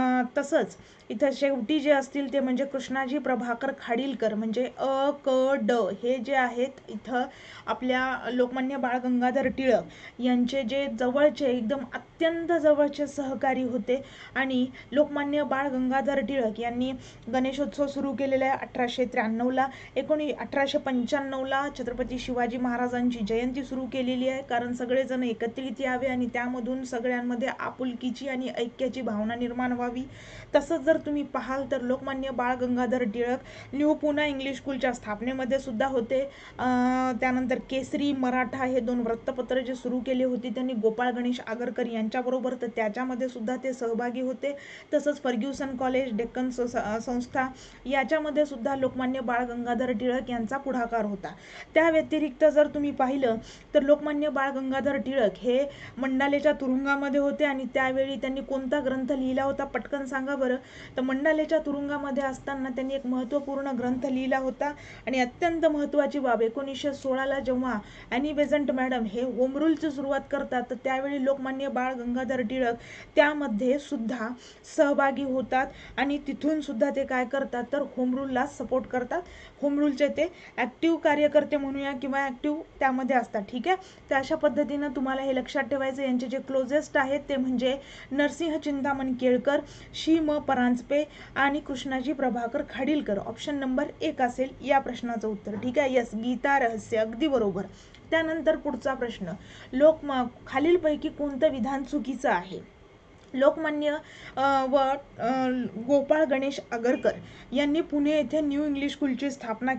तसंच इथं शेवटी जे असतील ते म्हणजे कृष्णाजी प्रभाकर खाडीलकर म्हणजे अ क ड हे जे आहेत इथं आपल्या लोकमान्य बाळ गंगाधर टिळक यांचे जे जवळचे एकदम अत्यंत जवळचे सहकारी होते आणि लोकमान्य बाळ गंगाधर टिळक यांनी गणेशोत्सव सुरू केलेला आहे अठराशे त्र्याण्णवला. एकोणी अठराशे पंच्याण्णवला छत्रपती शिवाजी महाराजांची जयंती सुरू केलेली आहे कारण सगळेजण एकत्रित यावे आणि त्यामधून सगळ्यांमध्ये आपुलकीची आणि ऐक्याची भावना निर्माण व्हावी. तसंच जर तुम्ही पाहाल तर लोकमान्य बाळ गंगाधर टिळक न्यू पुणा इंग्लिश स्कूलच्या स्थापनेमध्ये सुद्धा होते. त्यानंतर केसरी मराठा हे दोन वृत्तपत्र जे सुरू केले होते त्यांनी गोपाळ गणेश आगरकर यांच्याबरोबर, तर त्याच्यामध्ये सुद्धा ते सहभागी होते. तसंच फर्ग्युसन कॉलेज, डेक्कन संस्था याच्यामध्ये सुद्धा लोकमान्य बाळ गंगाधर टिळक यांचा पुढाकार होता. त्या व्यतिरिक्त जर तुम्ही पाहिलं तर लोकमान्य बाळ गंगाधर टिळक हे मंडालेच्या तुरुंगामध्ये होते आणि त्यावेळी त्यांनी कोणता ग्रंथ लिहिला होता पटकन सांगा बरं? तर मंडालेच्या तुरुंगामध्ये असताना त्यांनी एक महत्त्वपूर्ण ग्रंथ लिहिला होता आणि अत्यंत महत्त्वाची बाब एकोणीसशे सोळाला जेव्हा ॲनी बेझंट मॅडम हे होम रूलची सुरुवात करतात तर त्यावेळी लोकमान्य बाळ गंगाधर टिळक त्यामध्ये सुद्धा सहभागी होतात आणि तिथून सुद्धा ते काय करतात तर होम रूलला सपोर्ट करतात. होम रूलचे ते ॲक्टिव्ह कार्यकर्ते म्हणूया किंवा ॲक्टिव्ह त्यामध्ये असतात. ठीक आहे, तर अशा पद्धतीनं तुम्हाला हे लक्षात ठेवायचं. यांचे जे क्लोजेस्ट आहेत ते म्हणजे नरसिंह चिंतामण केळकर, शी म परांजपे आणि कृष्णाजी प्रभाकर खाडीलकर. ऑप्शन नंबर एक असेल या प्रश्नाचं उत्तर. ठीक आहे, यस गीता रहस्य अगदी बरोबर. त्यानंतर पुढचा प्रश्न. लोक खालीलपैकी कोणतं विधान चुकीचं आहे? लोकमान्य व गोपाळ गणेश आगरकर यांनी पुणे येथे न्यू इंग्लिश स्कूलची स्थापना केली.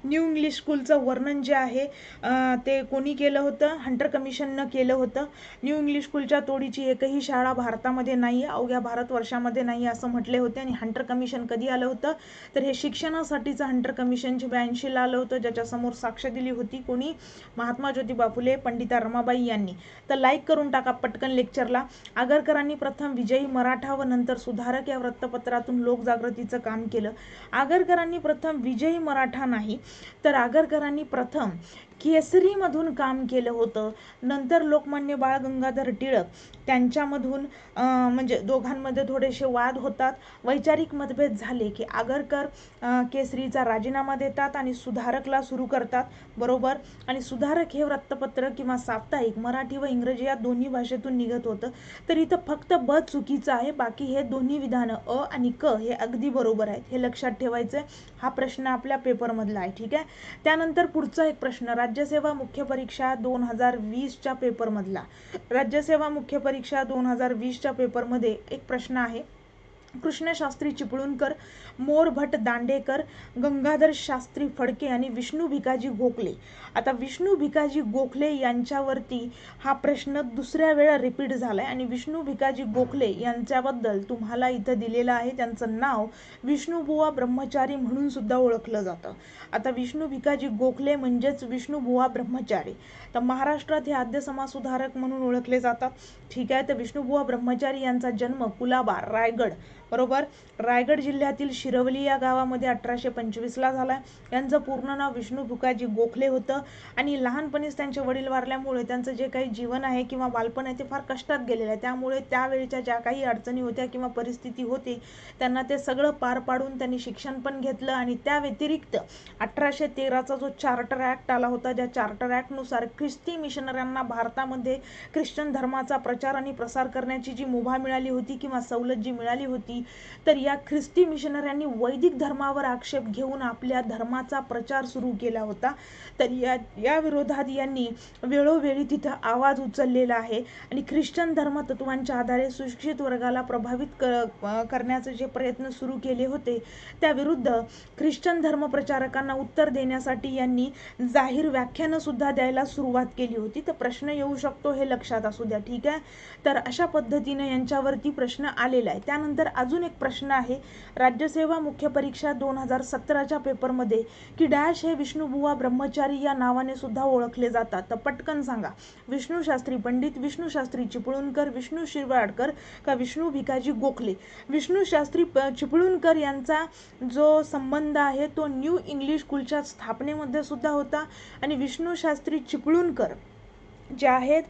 न्यू इंग्लिश स्कूलचं वर्णन जे आहे ते कोणी केलं होतं? हंटर कमिशननं केलं होतं. न्यू इंग्लिश स्कूलच्या तोडीची एकही शाळा भारतामध्ये नाही आहे, अवघ्या भारतवर्षामध्ये नाही असं म्हटले होते. आणि हंटर कमिशन कधी आलं होतं? तर हे शिक्षणासाठीचं हंटर कमिशन जे ब्याऐंशीला आलं होतं, ज्याच्यासमोर साक्ष दिली होती कोणी? महात्मा ज्योतिबा फुले, पंडिता रमाबाई यांनी. तर लाईक करून टाका पटकन लेक्चरला. आगरकरांनी प्रथम विजयी मराठा व नंतर सुधारक या वृत्तपत्रातून लोकजागृतीचं काम केलं. आगरकरांनी प्रथम विजयी मराठा नाही तर आगरकरांनी प्रथम केसरीमधून काम केलं होतं. नंतर लोकमान्य बाळ गंगाधर टिळक त्यांच्यामधून म्हणजे दोघांमध्ये थोडेसे वाद होतात, वैचारिक मतभेद झाले की आगरकर केसरीचा राजीनामा देतात आणि सुधारकला सुरू करतात, बरोबर. आणि सुधारक हे वृत्तपत्र किंवा साप्ताहिक मराठी व इंग्रजी या दोन्ही भाषेतून निघत होतं. तर इथं फक्त ब चुकीचं आहे, बाकी हे दोन्ही विधानं अ आणि क हे अगदी बरोबर आहेत, हे लक्षात ठेवायचं. हा प्रश्न आपल्या पेपरमधला आहे, ठीक आहे. त्यानंतर पुढचा एक प्रश्न, राज्यसेवा मुख्य परीक्षा दोन हजार वीसच्या पेपरमधला. राज्यसेवा मुख्य परीक्षा दोन हजार वीसच्या पेपरमध्ये एक प्रश्न आहे, कृष्णशास्त्री चिपळूणकर, मोर भट दांडेकर, गंगाधर शास्त्री फडके आणि विष्णू भिकाजी गोखले. आता विष्णू भिकाजी गोखले यांच्यावरती हा प्रश्न दुसऱ्या वेळा रिपीट झालाय आणि विष्णू भिकाजी गोखले यांच्याबद्दल तुम्हाला इथं दिलेलं आहे, त्यांचं नाव विष्णुबुवा ब्रह्मचारी म्हणून सुद्धा ओळखलं जातं. आता विष्णू भिकाजी गोखले म्हणजेच विष्णुबुवा ब्रह्मचारी. तर महाराष्ट्रात हे आद्य समाजसुधारक म्हणून ओळखले जातात, ठीक आहे. तर विष्णुबुवा ब्रह्मचारी यांचा जन्म कुलाबा, रायगड, बरोबर, रायगड जिल्ह्यातील शिरवली या गावामध्ये अठराशे पंचवीसला झाला. यांचं पूर्ण नाव विष्णू भिकाजी गोखले होतं आणि लहानपणीच त्यांचे वडील वारल्यामुळे त्यांचं जे काही जीवन आहे किंवा बालपण आहे ते फार कष्टात गेलेलं आहे. त्यामुळे त्यावेळच्या ज्या काही अडचणी होत्या किंवा परिस्थिती होती त्यांना ते सगळं पार पाडून त्यांनी शिक्षण पण घेतलं. आणि त्या व्यतिरिक्त अठराशे तेराचा जो चार्टर ॲक्ट आला होता, ज्या चार्टर ॲक्टनुसार ख्रिस्ती मिशनऱ्यांना भारतामध्ये ख्रिश्चन धर्माचा प्रचार आणि प्रसार करण्याची जी मुभा मिळाली होती किंवा सवलत जी मिळाली होती, तर या ख्रिस्ती मिशनऱ्यांनी वैदिक धर्मावर आक्षेप घेऊन आपल्या धर्माचा प्रचार सुरू केला होता. तर या या विरोधात यांनी वेळोवेळी तिथं आवाज उचललेला आहे आणि ख्रिश्चन धर्म तत्वांच्या आधारे सुशिक्षित वर्गाला प्रभावित करण्याचे जे प्रयत्न सुरू केले होते त्याविरुद्ध ख्रिश्चन धर्म प्रचारकांना उत्तर देण्यासाठी यांनी जाहीर व्याख्यानं सुद्धा द्यायला सुरुवात केली होती. तर प्रश्न येऊ शकतो, हे लक्षात असू द्या, ठीक आहे. तर अशा पद्धतीने यांच्यावरती प्रश्न आलेला आहे. त्यानंतर अजून एक प्रश्न आहे राज्यसेवा मुख्य परीक्षा दोन हजार सतराच्या पेपरमध्ये की डॅश हे विष्णुबुवा ब्रह्मचारी या नावाने सुद्धा ओळखले जातात. तर पटकन सांगा, विष्णू शास्त्री पंडित, विष्णू शास्त्री चिपळूणकर, विष्णू शिरवाडकर का विष्णू भिकाजी गोखले. विष्णू शास्त्री चिपळूणकर यांचा जो संबंध आहे तो न्यू इंग्लिश स्कूलच्या स्थापनेमध्ये सुद्धा होता आणि विष्णू शास्त्री चिपळूणकर जे आहेत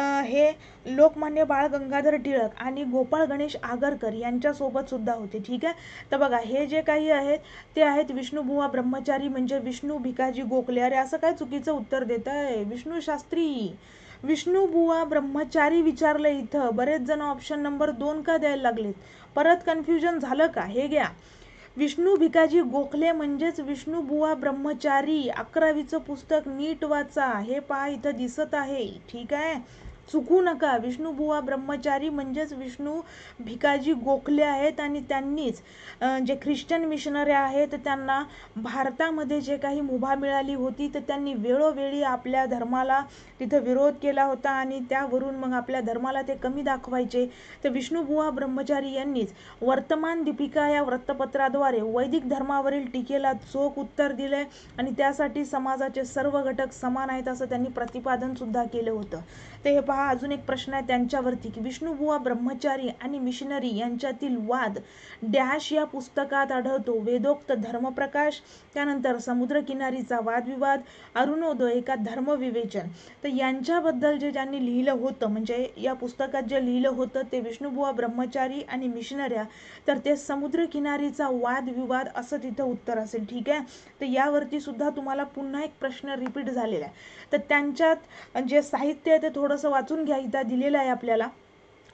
हे लोकमान्य बाळ गंगाधर टिळक आणि गोपाळ गणेश आगरकर यांच्यासोबत सुद्धा होते, ठीक आहे. तर बघा, हे जे काही आहेत ते आहेत विष्णुबुवा ब्रह्मचारी म्हणजे विष्णू भिकाजी गोखले. अरे असं काय चुकीचं उत्तर देत आहे, विष्णू शास्त्री, विष्णुबुवा ब्रह्मचारी विचारलं इथं. बरेच जण ऑप्शन नंबर दोन का द्यायला लागलेत, परत कन्फ्युजन झालं का? हे घ्या, विष्णू भिकाजी गोखले म्हणजेच विष्णुबुवा ब्रह्मचारी. अकरावीचं पुस्तक नीट वाचा, हे पहा इथं दिसत आहे, ठीक आहे, चुकू नका. विष्णुबुवा ब्रह्मचारी म्हणजेच विष्णू भिकाजी गोखले आहेत आणि त्यांनीच जे ख्रिश्चन मिशनरी आहेत त्यांना भारतामध्ये जे काही मुभा मिळाली होती तर त्यांनी वेळोवेळी आपल्या धर्माला तिथं विरोध केला होता आणि त्यावरून मग आपल्या धर्माला ते कमी दाखवायचे. तर विष्णुबुवा ब्रह्मचारी यांनीच वर्तमान दीपिका या वृत्तपत्राद्वारे वैदिक धर्मावरील टीकेला चोख उत्तर दिले आणि त्यासाठी समाजाचे सर्व घटक समान आहेत असं त्यांनी प्रतिपादन सुद्धा केलं होतं. तर हे पहा, अजून एक प्रश्न आहे त्यांच्यावरती की विष्णुबुवा ब्रह्मचारी आणि मिशनरी यांच्यातील वाद डॅश या पुस्तकात आढळतो. वेदोक्त धर्मप्रकाश, त्यानंतर समुद्रकिनारीचा वादविवाद, अरुणोदय का धर्मविवेचन. तर यांच्याबद्दल जे ज्यांनी लिहिलं होतं म्हणजे या पुस्तकात जे लिहिलं होतं ते विष्णुबुवा ब्रह्मचारी आणि मिशनऱ्या, तर ते समुद्रकिनारीचा वादविवाद असं तिथं उत्तर असेल, ठीक आहे. तर यावरती सुद्धा तुम्हाला पुन्हा एक प्रश्न रिपीट झालेला आहे. तर त्यांच्यात जे साहित्य आहे ते थोडंसं वाचून घ्या, इथं दिलेलं आहे आपल्याला.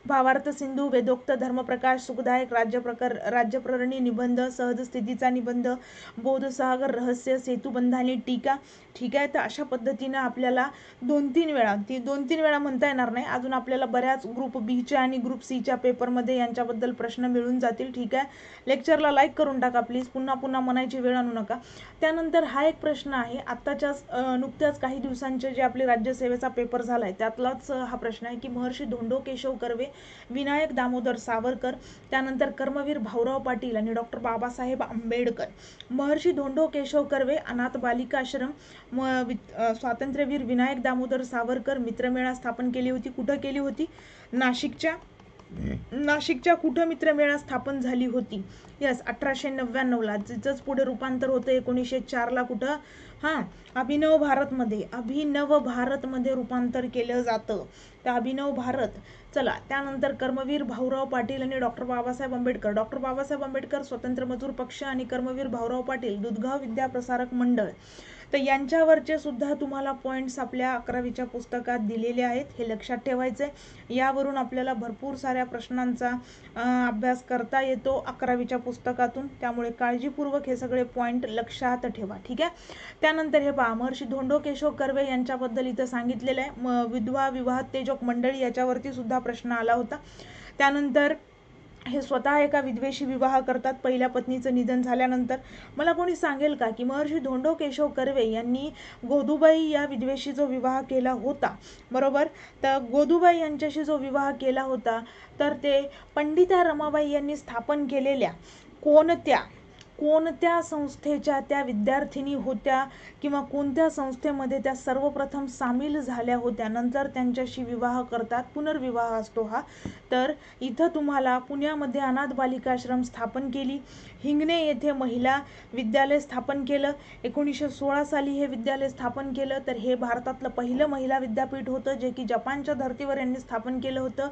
भावार्थ सिंधू, वेदोक्त, धर्मप्रकाश, सुखदायक, राज्य प्रकर राज्यप्रकरणी निबंध, सहज स्थितीचा निबंध, बोधसागर, रहस्य, सेतुबंध आणि टीका. ठीक आहे, तर अशा पद्धतीनं आपल्याला दोन तीन वेळा ती दोन तीन वेळा म्हणता येणार नाही, अजून आपल्याला बऱ्याच ग्रुप बीच्या आणि ग्रुप सीच्या पेपरमध्ये यांच्याबद्दल प्रश्न मिळून जातील. ठीक आहे, लेक्चरला लाईक करून टाका प्लीज, पुन्हा पुन्हा म्हणायची वेळ आणू नका. त्यानंतर हा एक प्रश्न आहे, आत्ताच्याच नुकत्याच काही दिवसांचे जे आपले राज्यसेवेचा पेपर झाला आहे त्यातलाच हा प्रश्न आहे की महर्षी धोंडो केशव कर्वे, विनायक दामोदर सावरकर, त्यानंतर कर्मवीर भाऊराव पाटील आणि डॉक्टर बाबासाहेब आंबेडकर. महर्षी धोंडो केशव कर्वे अनाथ बालिका आश्रम, स्वातंत्र्यवीर विनायक दामोदर सावरकर मित्रमेळा स्थापन केली होती. कुठं केली होती? नाशिकच्या नाशिकच्या कुठं मित्रमेळा स्थापन झाली होती? यस, अठराशे नव्याण्णवला. तिचंच पुढे रूपांतर होतं एकोणीसशे चारला. कुठं? हां, अभिनव भारतमध्ये अभिनव भारतमध्ये रूपांतर केलं जातं. तर अभिनव भारत. चला, त्यानंतर कर्मवीर भाऊराव पाटील आणि डॉक्टर बाबासाहेब आंबेडकर. डॉक्टर बाबासाहेब आंबेडकर स्वतंत्र मजूर पक्ष आणि कर्मवीर भाऊराव पाटील दुधगाव विद्याप्रसारक मंडळ. तर यांच्यावरचे सुद्धा तुम्हाला पॉईंट्स आपल्या अकरावीच्या पुस्तकात दिलेले आहेत, हे लक्षात ठेवायचे. यावरून आपल्याला भरपूर साऱ्या प्रश्नांचा अभ्यास करता येतो अकरावीच्या पुस्तकातून, त्यामुळे काळजीपूर्वक हे सगळे पॉईंट लक्षात ठेवा. ठीक आहे, त्यानंतर हे पहा, महर्षी धोंडो केशव कर्वे यांच्याबद्दल इथं सांगितलेलं आहे. विधवा विवाह तेजक मंडळी याच्यावरती सुद्धा प्रश्न आला होता. त्यानंतर हे स्वतः एका विधवेशी विवाह करतात पहिल्या पत्नीचं निधन झाल्यानंतर. मला कोणी सांगेल का की महर्षी धोंडो केशव कर्वे यांनी गोदूबाई या विधवेशी जो विवाह केला होता, बरोबर, तर गोदूबाई यांच्याशी जो विवाह केला होता तर ते पंडिता रमाबाई यांनी स्थापन केलेल्या कोणत्या कोणत्या संस्थेच्या त्या विद्यार्थिनी होत्या किंवा कोणत्या संस्थेमध्ये त्या सर्वप्रथम सामील झाल्या होत्या, नंतर त्यांच्याशी विवाह करतात, पुनर्विवाह असतो हा. तर इथं तुम्हाला पुण्यामध्ये अनाथ बालिकाश्रम स्थापन केली, हिंगणे येथे महिला विद्यालय स्थापन केलं, एकोणीसशे सोळा साली हे विद्यालय स्थापन केलं. तर हे भारतातलं पहिलं महिला विद्यापीठ होतं जे की जपानच्या धर्तीवर यांनी स्थापन केलं होतं.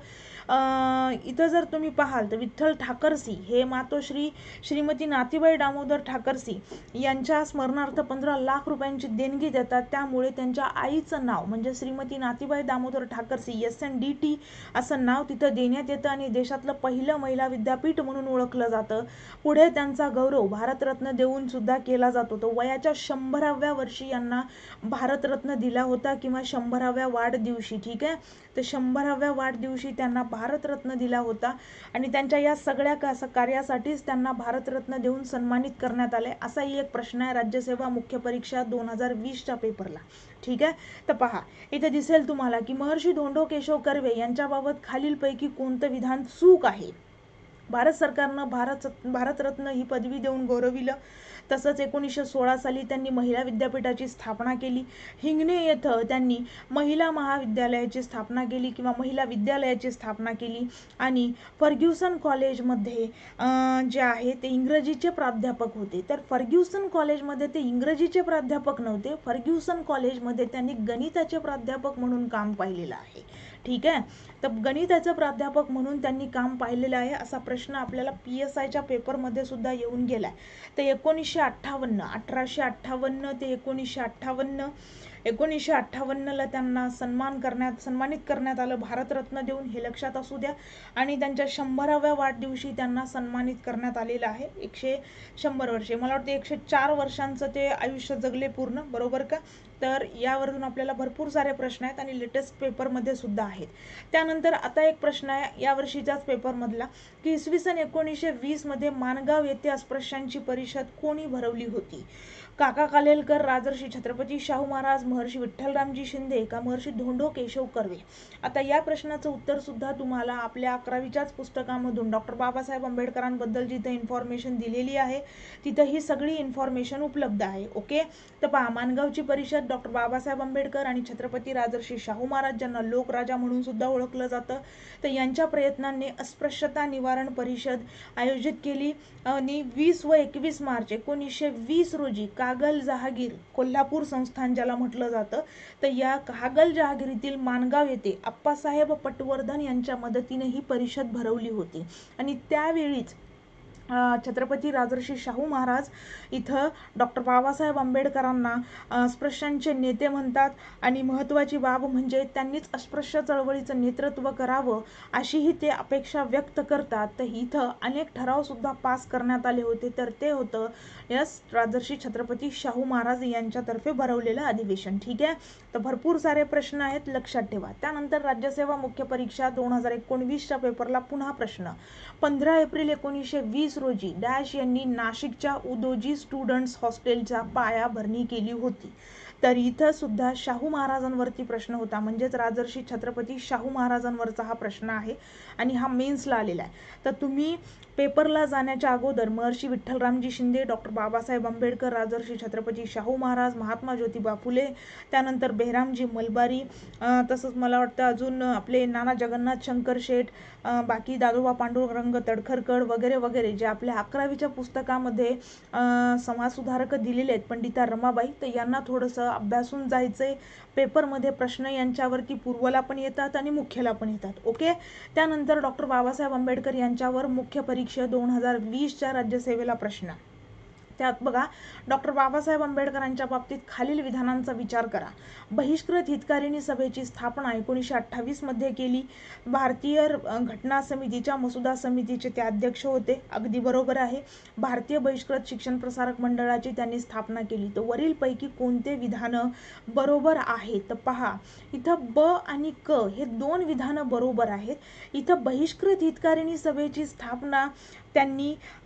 इथं जर तुम्ही पाहाल तर विठ्ठल ठाकरसी हे मातोश्री श्रीमती नातीबाई दामोदर ठाकरसी यांच्या स्मरणार्थ पंधरा लाख रुपयांची देणगी देतात. त्यामुळे त्यांच्या आईचं नाव म्हणजे Shrimati Natibai Damodar Thackersey S N D T असं नाव तिथं देण्यात येतं आणि देशातलं पहिलं महिला विद्यापीठ म्हणून ओळखलं जातं. पुढे त्यांचा गौरव भारतरत्न देऊन सुद्धा केला जातो. तो वयाच्या शंभराव्या वर्षी यांना भारतरत्न दिला होता किंवा शंभराव्या वाढदिवशी. ठीक आहे, तर शंभराव्या वाढदिवशी त्यांना भारतरत्न दिला होता आणि त्यांच्या या सगळ्या कार्यासाठीच त्यांना भारतरत्न देऊन सन्मानित करण्यात आले. असाही एक प्रश्न आहे राज्यसेवा मुख्य परीक्षा दोन हजार वीसच्या पेपरला. ठीक आहे, तर पहा, इथे दिसेल तुम्हाला की महर्षी धोंडो केशव कर्वे यांच्याबाबत खालीलपैकी कोणतं विधान चूक आहे. भारत सरकारनं भारत भारतरत्न ही पदवी देऊन गौरविलं. तसंच एकोणीसशे सोळा साली त्यांनी महिला विद्यापीठाची स्थापना केली. हिंगणे येथे त्यांनी महिला महाविद्यालयाची स्थापना केली किंवा महिला विद्यालयाची स्थापना केली. आणि फर्ग्युसन कॉलेजमध्ये जे आहे ते इंग्रजीचे प्राध्यापक होते. तर फर्ग्युसन कॉलेजमध्ये ते इंग्रजीचे प्राध्यापक नव्हते, फर्ग्युसन कॉलेजमध्ये त्यांनी गणिताचे प्राध्यापक म्हणून काम पाहिलेलं आहे. ठीक आहे, तर गणिताचे प्राध्यापक म्हणून त्यांनी काम पाहिलेलं आहे. असा प्रश्न आपल्याला पी एस आयच्या पेपरमध्ये सुद्धा येऊन गेलाय. तर एकोणीसशे अठ्ठावन्न अठराशे अठ्ठावन्न ते एकोणीसशे अठ्ठावन्न एकोणीसशे अठ्ठावन्नला त्यांना सन्मान करण्यात सन्मानित करण्यात आलं भारतरत्न देऊन, हे लक्षात असू द्या. आणि त्यांच्या शंभराव्या वाढदिवशी त्यांना सन्मानित करण्यात आलेलं आहे. एकशे शंभर वर्षे मला वाटतं एकशे चार वर्षांचं ते आयुष्य जगले पूर्ण, बरोबर का. तर यावरून आपल्याला भरपूर सारे प्रश्न आहेत आणि लेटेस्ट पेपरमध्ये सुद्धा आहेत. त्यानंतर आता एक प्रश्न आहे यावर्षीच्याच पेपरमधला की इसवी सन एकोणीसशे वीस मध्ये माणगाव येथे अस्पृश्यांची परिषद कोणी भरवली होती? काका कालेलकर, राजर्षी छत्रपती शाहू महाराज, महर्षी विठ्ठलरामजी शिंदे का महर्षी धोंडो केशव कर्वे? आता या प्रश्नाचं उत्तर सुद्धा तुम्हाला आपल्या अकरावीच्याच पुस्तकामधून डॉक्टर बाबासाहेब आंबेडकरांबद्दल जिथं इन्फॉर्मेशन दिलेली आहे तिथं ही सगळी इन्फॉर्मेशन उपलब्ध आहे. ओके, तर पहा, माणगावची परिषद डॉक्टर बाबासाहेब आंबेडकर आणि छत्रपती राजर्षी शाहू महाराज ज्यांना लोकराजा म्हणून सुद्धा ओळखलं जातं, तर यांच्या प्रयत्नांनी अस्पृश्यता निवारण परिषद आयोजित केली आणि वीस व एकवीस मार्च एकोणीसशे वीस रोजी कागल जहागीर कोल्हापूर संस्थान ज्याला म्हटलं जातं, तर या कागल जहागीरीतील माणगाव येथे अप्पासाहेब पटवर्धन यांच्या मदतीने ही परिषद भरवली होती. आणि त्यावेळीच छत्रपती राजर्षी शाहू महाराज इथं डॉक्टर बाबासाहेब आंबेडकरांना अस्पृश्यांचे नेते म्हणतात आणि महत्त्वाची बाब म्हणजे त्यांनीच अस्पृश्य चळवळीचं नेतृत्व करावं अशीही ते अपेक्षा व्यक्त करतात. तर इथं अनेक ठराव सुद्धा पास करण्यात आले होते, तर ते होतं यस राजर्षी छत्रपती शाहू महाराज यांच्यातर्फे भरवलेलं अधिवेशन. ठीक आहे, तर भरपूर सारे प्रश्न आहेत, लक्षात ठेवा. त्यानंतर राज्यसेवा मुख्य परीक्षा दोन हजार एकोणवीसच्या पेपरला पुन्हा प्रश्न. पंधरा एप्रिल एकोणीसशे वीस रोजी डॅश यांनी नाशिकच्या उदोजी स्टुडंट्स हॉस्टेलच्या पायाभरणी केली होती. तर इथं सुद्धा शाहू महाराजांवरती प्रश्न होता, म्हणजेच राजर्षी छत्रपती शाहू महाराजांवरचा हा प्रश्न आहे आणि हा मेन्सला आलेला आहे. तर तुम्ही पेपरला जाण्याच्या अगोदर महर्षी विठ्ठलरामजी शिंदे, डॉक्टर बाबासाहेब आंबेडकर, राजर्षी छत्रपती शाहू महाराज, महात्मा ज्योतिबा फुले, त्यानंतर बेहरामजी मलबारी, तसंच मला वाटतं अजून आपले नाना जगन्नाथ शंकर शेठ, बाकी दादोबा पांडुरंग तडखरकर वगैरे वगैरे जे आपल्या अकरावीच्या पुस्तकामध्ये समाजसुधारक दिलेले आहेत, पंडिता रमाबाई, तर यांना थोडंसं अभ्यासून जायचंय. पेपरमध्ये प्रश्न यांच्यावरती पूर्वला पण येतात आणि मुख्यला पण येतात. ओके, त्यानंतर डॉक्टर बाबासाहेब आंबेडकर यांच्यावर मुख्य परीक्षा दोन हजार वीसच्या राज्यसेवेला प्रश्न. त्यात बघा, डॉक्टर बाबासाहेब आंबेडकरांच्या बाबतीत खालील विधानांचा विचार करा. बहिष्कृत हितकारिणी सभेची स्थापना एकोणीसशे अठ्ठावीस मध्ये केली. भारतीय घटना समितीच्या मसुदा समितीचे ते अध्यक्ष होते, अगदी बरोबर आहे. भारतीय बहिष्कृत शिक्षण प्रसारक मंडळाची त्यांनी स्थापना केली. तर वरीलपैकी कोणते विधानं बरोबर आहे? तर पहा, इथं ब आणि क हे दोन विधानं बरोबर आहेत. इथं बहिष्कृत हितकारिणी सभेची स्थापना त्यांनी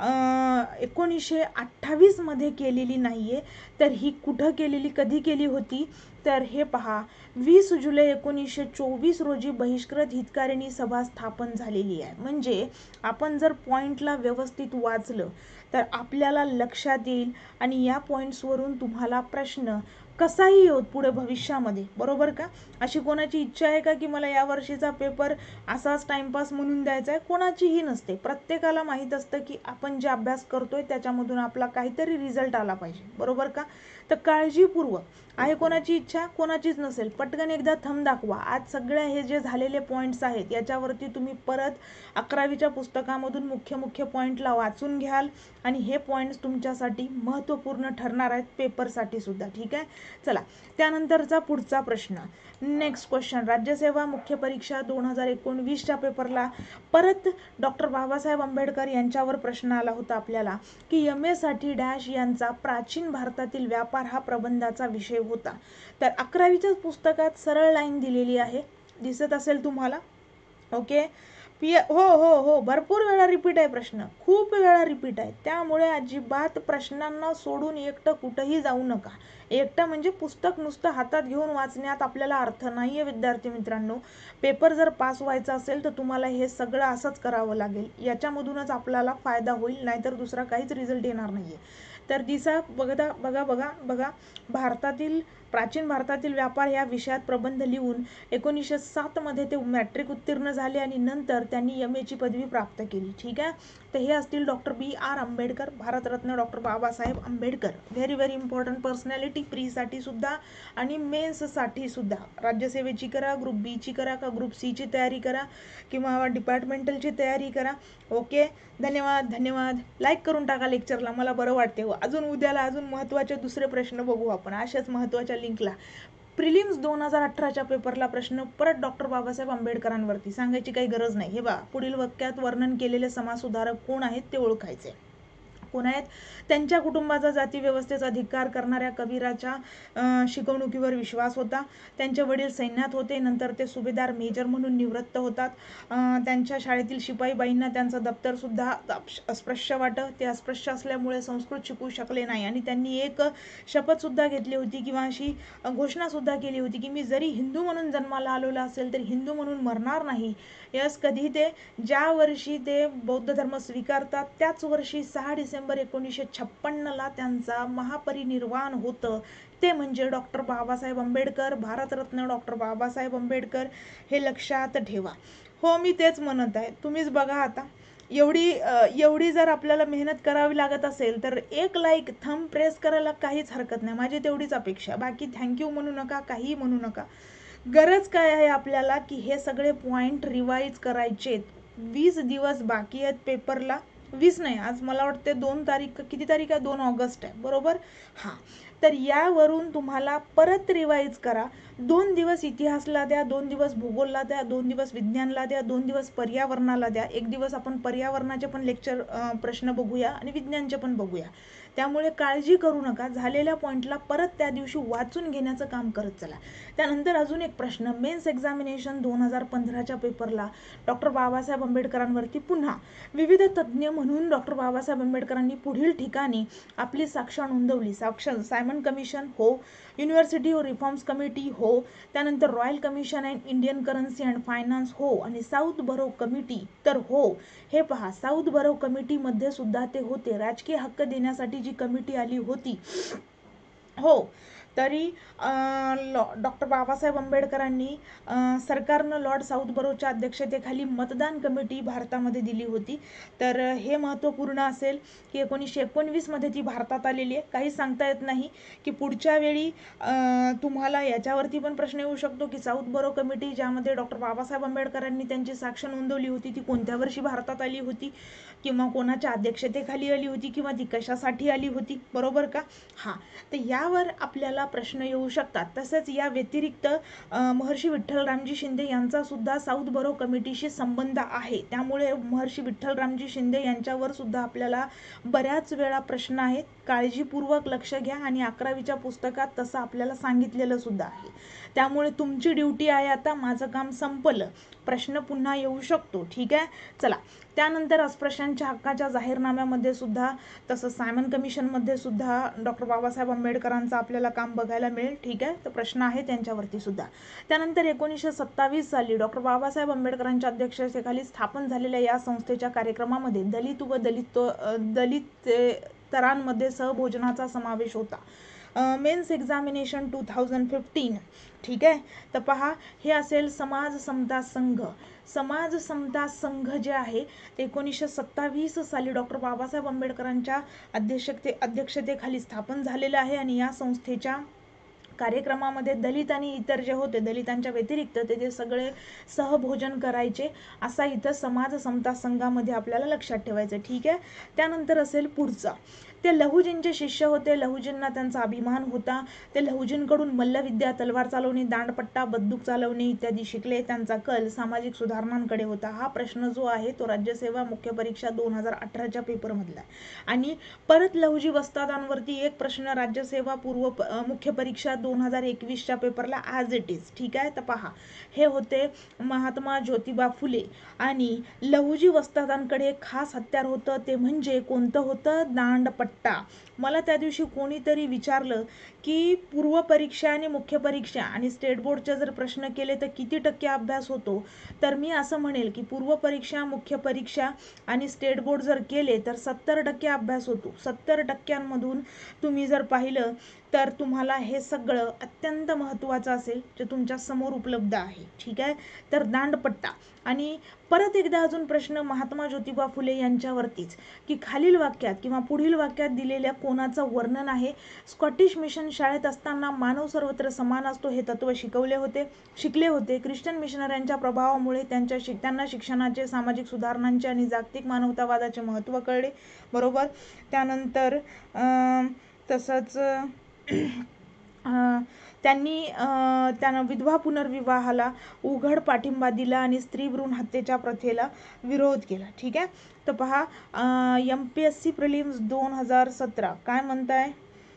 एकोणीसशे अठ्ठावीस मध्ये केलेली नाहीये, तर ही कुठं केलेली, कधी केली होती? तर हे पहा, वीस जुलै एकोणीसशे चोवीस रोजी बहिष्कृत हितकारिणी सभा स्थापन झालेली आहे. म्हणजे आपण जर पॉइंटला व्यवस्थित वाचलं तर आपल्याला लक्षात येईल आणि या पॉइंट्सवरून तुम्हाला प्रश्न कसाही येऊ पुढे भविष्यामध्ये, बरोबर का? अशी कोणाची इच्छा आहे का की मला या वर्षीचा पेपर असाच टाइमपास म्हणून द्यायचा आहे? कोणाचीही नसते. प्रत्येकाला माहीत असतं की आपण जे अभ्यास करतोय त्याच्यामधून आपला काहीतरी रिझल्ट आला पाहिजे, बरोबर का? तर काळजीपूर्वक आहे कोणाची इच्छा? कोणाचीच नसेल. पटकन एकदा थंब दाखवा. आज सगळे हे जे झालेले पॉइंट्स आहेत याच्यावरती तुम्ही परत अकरावीच्या पुस्तकामधून मुख्य मुख्य पॉइंटला वाचून घ्याल आणि हे पॉइंट्स तुमच्यासाठी महत्त्वपूर्ण ठरणार आहेत पेपरसाठी सुद्धा. ठीक आहे, चला त्यानंतरचा पुढचा प्रश्न. नेक्स्ट क्वेश्चन, राज्यसेवा मुख्य परीक्षा दोन हजार एकोणवीसच्या पेपरला परत डॉक्टर बाबासाहेब आंबेडकर यांच्यावर प्रश्न आला होता आपल्याला की एम ए साठी डॅश यांचा प्राचीन भारतातील व्यापार हा प्रबंधाचा विषय होता. तर अकरावीच्या पुस्तकात सरळ लाईन दिलेली आहे, दिसत असेल तुम्हाला. ओके, पी हो हो हो भरपूर वेळा रिपीट आहे प्रश्न, खूप वेळा रिपीट आहे. त्यामुळे अजिबात प्रश्नांना सोडून एकटं कुठंही जाऊ नका. एकटं म्हणजे पुस्तक नुसतं हातात घेऊन वाचण्यात आपल्याला अर्थ नाहीये विद्यार्थी मित्रांनो. पेपर जर पास व्हायचा असेल तर तुम्हाला हे सगळं असंच करावं लागेल. याच्यामधूनच आपल्याला फायदा होईल, नाहीतर दुसरा काहीच रिझल्ट येणार नाहीये. तर दिसा बघा बघा बघा बघा भारतातील प्राचीन भारतातील व्यापार या विषयात प्रबंध लिहून एकोणीसशे सात मध्ये ते मॅट्रिक उत्तीर्ण झाले आणि नंतर त्यांनी एम एची पदवी प्राप्त केली. ठीक आहे, तर हे असतील doctor B R Ambedkar, Bharat Ratna doctor Babasaheb Ambedkar. Very very important personality, प्रीसाठी सुद्धा आणि मेन्ससाठी सुद्धा. राज्यसेवेची करा, ग्रुप बीची करा का ग्रुप सीची तयारी करा किंवा डिपार्टमेंटलची तयारी करा. ओके, धन्यवाद धन्यवाद. लाईक करून टाका लेक्चरला, मला बरं वाटते. अजून उद्याला अजून महत्त्वाचे दुसरे प्रश्न बघू आपण अशाच महत्त्वाच्या लिंकला. प्रिलिम्स दोन हजार अठराच्या पेपरला प्रश्न परत डॉक्टर बाबासाहेब आंबेडकरांवरती, सांगायची काही गरज नाही. हे बा, पुढील वाक्यात वर्णन केलेले समाजसुधारक कोण आहेत ते ओळखायचे. कोण आहेत? त्यांच्या कुटुंबाचा जाती व्यवस्थेचा धिक्कार करणाऱ्या कबीराच्या शिकवणुकीवर विश्वास होता. त्यांचे वडील सैन्यात होते, नंतर ते सुभेदार मेजर म्हणून निवृत्त होतात. त्यांच्या शाळेतील शिपाईबाईंना त्यांचं दप्तर सुद्धा अस्पृश्य वाटत. ते अस्पृश्य असल्यामुळे संस्कृत शिकू शकले नाही आणि त्यांनी एक शपथ सुद्धा घेतली होती किंवा अशी घोषणा सुद्धा केली होती की मी जरी हिंदू म्हणून जन्माला आलेला असेल तर हिंदू म्हणून मरणार नाही. यस, कधी ते ज्या वर्षी ते बौद्ध धर्म स्वीकारतात त्याच वर्षी सहा डिसेंबर एकोणीसशे छप्पन्नला त्यांचा महापरिनिर्वाण होतं. ते म्हणजे डॉक्टर बाबासाहेब आंबेडकर, भारतरत्न डॉक्टर बाबासाहेब आंबेडकर. हे लक्षात ठेवा. हो, मी तेच म्हणत आहे. तुम्हीच बघा आता, एवढी एवढी जर आपल्याला मेहनत करावी लागत असेल तर एक लाईक थंब प्रेस करायला काहीच हरकत नाही. माझी तेवढीच अपेक्षा. बाकी थँक्यू म्हणू नका, काही म्हणू नका. गरज काय आहे आपल्याला की हे सगळे पॉइंट रिवाइज करायचेत. वीस दिवस बाकी आहेत पेपरला, वीस नाही, आज मला वाटते दोन तारीख, किती तारीख आहे, दोन ऑगस्ट आहे बरोबर. हां, तर यावरून तुम्हाला परत रिवाईज करा. दोन दिवस इतिहासला द्या, दोन दिवस भूगोलला द्या, दोन दिवस विज्ञानला द्या, दोन दिवस पर्यावरणाला द्या. एक दिवस आपण पर्यावरणाचे पण लेक्चर प्रश्न बघूया आणि विज्ञानचे पण बघूया. त्यामुळे काळजी करू नका, झालेल्या पॉईंटला परत त्या दिवशी वाचून घेण्याचं काम करत चला. त्यानंतर अजून एक प्रश्न, मेन्स एक्झामिनेशन दोन हजार पंधराच्या पेपरला डॉक्टर बाबासाहेब आंबेडकरांवरती पुन्हा विविध तज्ज्ञ म्हणून डॉक्टर बाबासाहेब आंबेडकरांनी पुढील ठिकाणी आपली साक्ष नोंदवली. साक्ष सायमन कमिशन हो, युनिव्हर्सिटी रिफॉर्म्स कमिटी हो, त्यानंतर royal commission and Indian currency and finance हो, आणि साऊथ बरो कमिटी तर हो. हे पहा, साऊथ बरो कमिटीमध्ये सुद्धा ते होते. राजकीय हक्क देण्यासाठी जी कमिटी आली होती हो, तरी डॉक्टर बाबासाहेब आंबेडकरांनी सरकारनं लॉर्ड साऊथ बरोच्या अध्यक्षतेखाली मतदान कमिटी भारतामध्ये दिली होती. तर हे महत्त्वपूर्ण असेल की एकोणीसशे एकोणवीसमध्ये ती भारतात आलेली आहे. काही सांगता येत नाही की पुढच्या वेळी तुम्हाला याच्यावरती पण प्रश्न येऊ शकतो की साऊथ बरो कमिटी ज्यामध्ये डॉक्टर बाबासाहेब आंबेडकरांनी त्यांची साक्ष नोंदवली होती ती कोणत्या वर्षी भारतात आली होती, किंवा कोणाच्या अध्यक्षतेखाली आली होती, किंवा ती कशासाठी आली होती, बरोबर का. हां, तर यावर आपल्याला प्रश्न येऊ शकतात. तसेच या व्यतिरिक्त महर्षी विठ्ठलरामजी शिंदे यांचा सुद्धा साऊथ बरो कमिटीशी संबंध आहे. त्यामुळे महर्षी विठ्ठलरामजी शिंदे यांच्यावर सुद्धा आपल्याला बऱ्याच वेळा प्रश्न आहेत. काळजीपूर्वक लक्ष घ्या, आणि अकरावीच्या पुस्तकात तसं आपल्याला सांगितलेलं सुद्धा आहे. त्यामुळे तुमची ड्युटी आहे आता, माझं काम संपलं, प्रश्न पुन्हा येऊ शकतो. ठीक आहे, चला. त्यानंतर अस्पृश्यांच्या हक्काच्या जाहीरनाम्यामध्ये सुद्धा, तसं सायमन कमिशनमध्ये सुद्धा डॉक्टर बाबासाहेब आंबेडकरांचं आपल्याला काम बघायला मिळेल. ठीक आहे, तर प्रश्न आहे त्यांच्यावरती सुद्धा. त्यानंतर एकोणीसशे सत्तावीस साली डॉक्टर बाबासाहेब आंबेडकरांच्या अध्यक्षतेखाली स्थापन झालेल्या या संस्थेच्या कार्यक्रमामध्ये दलित व दलित दलितरांमध्ये सहभोजनाचा समावेश होता. Mains examination two thousand fifteen. ठीक आहे, तर पहा, हे असेल समाज समता संघ. समाज समता संघ जे आहे ते एकोणीसशे सत्तावीस साली डॉक्टर बाबासाहेब आंबेडकरांच्या अध्यक्षते अध्यक्षतेखाली स्थापन झालेलं आहे. आणि या संस्थेच्या कार्यक्रमामध्ये दलित आणि इतर जे होते, दलितांच्या व्यतिरिक्त ते ते सगळे सहभोजन करायचे, असा इथं समाज समता संघामध्ये आपल्याला लक्षात ठेवायचं. ठीक आहे, त्यानंतर असेल पुढचा, ते लहुजींचे शिष्य होते. लहुजींना त्यांचा अभिमान होता. ते लहुजींकडून मल्लविद्या, तलवार चालवणे, दांडपट्टा, बंदूक चालवणे इत्यादी शिकले. त्यांचा कल सामाजिक सुधारणांकडे होता. हा प्रश्न जो आहे तो राज्यसेवा मुख्य परीक्षा दोन हजार अठराच्या पेपरमधला आहे. आणि परत लहुजी वस्तादांवरती एक प्रश्न राज्यसेवा पूर्व मुख्य परीक्षा दोन हजार एकवीसच्या पेपरला ॲज इट इज. ठीक आहे, तर पहा, हे होते महात्मा ज्योतिबा फुले. आणि लहुजी वस्तादांकडे खास हत्यार होतं, ते म्हणजे कोणतं होतं, दांडपट्टा. मला त्या दिवशी कोणीतरी विचारलं की पूर्व परीक्षा आणि मुख्य परीक्षा आणि स्टेट बोर्डचे जर प्रश्न केले तर किती टक्के अभ्यास होतो, तर मी असं म्हणेल की पूर्व परीक्षा, मुख्य परीक्षा आणि स्टेट बोर्ड जर केले तर सत्तर टक्के अभ्यास होतो. सत्तर टक्क्यांमधून तुम्ही जर पाहिलं तर तुम्हाला हे सगळं अत्यंत महत्त्वाचं असेल जे तुमच्या समोर उपलब्ध आहे. ठीक आहे, तर दांडपट्टा. आणि परत एकदा अजून प्रश्न महात्मा ज्योतिबा फुले यांच्यावरतीच, की खालील वाक्यात किंवा पुढील वाक्यात दिलेल्या कोणाचं वर्णन आहे. स्कॉटिश मिशन शाळेत असताना मानव सर्वत्र समान असतो हे तत्व शिकवले होते शिकले होते. ख्रिश्चन मिशनऱ्यांच्या प्रभावामुळे त्यांच्या शिक त्यांना शिक्षणाचे, सामाजिक सुधारणांचे आणि जागतिक मानवतावादाचे महत्त्व कळले, बरोबर. त्यानंतर तसंच त्यांनी त्यांना विधवा पुनर्विवाहाला उघड पाठिंबा दिला आणि स्त्री भ्रूण हत्येच्या प्रथेला विरोध केला. ठीक आहे, तर पहा, M P S C prelims दोन हजार सतरा काय म्हणताय,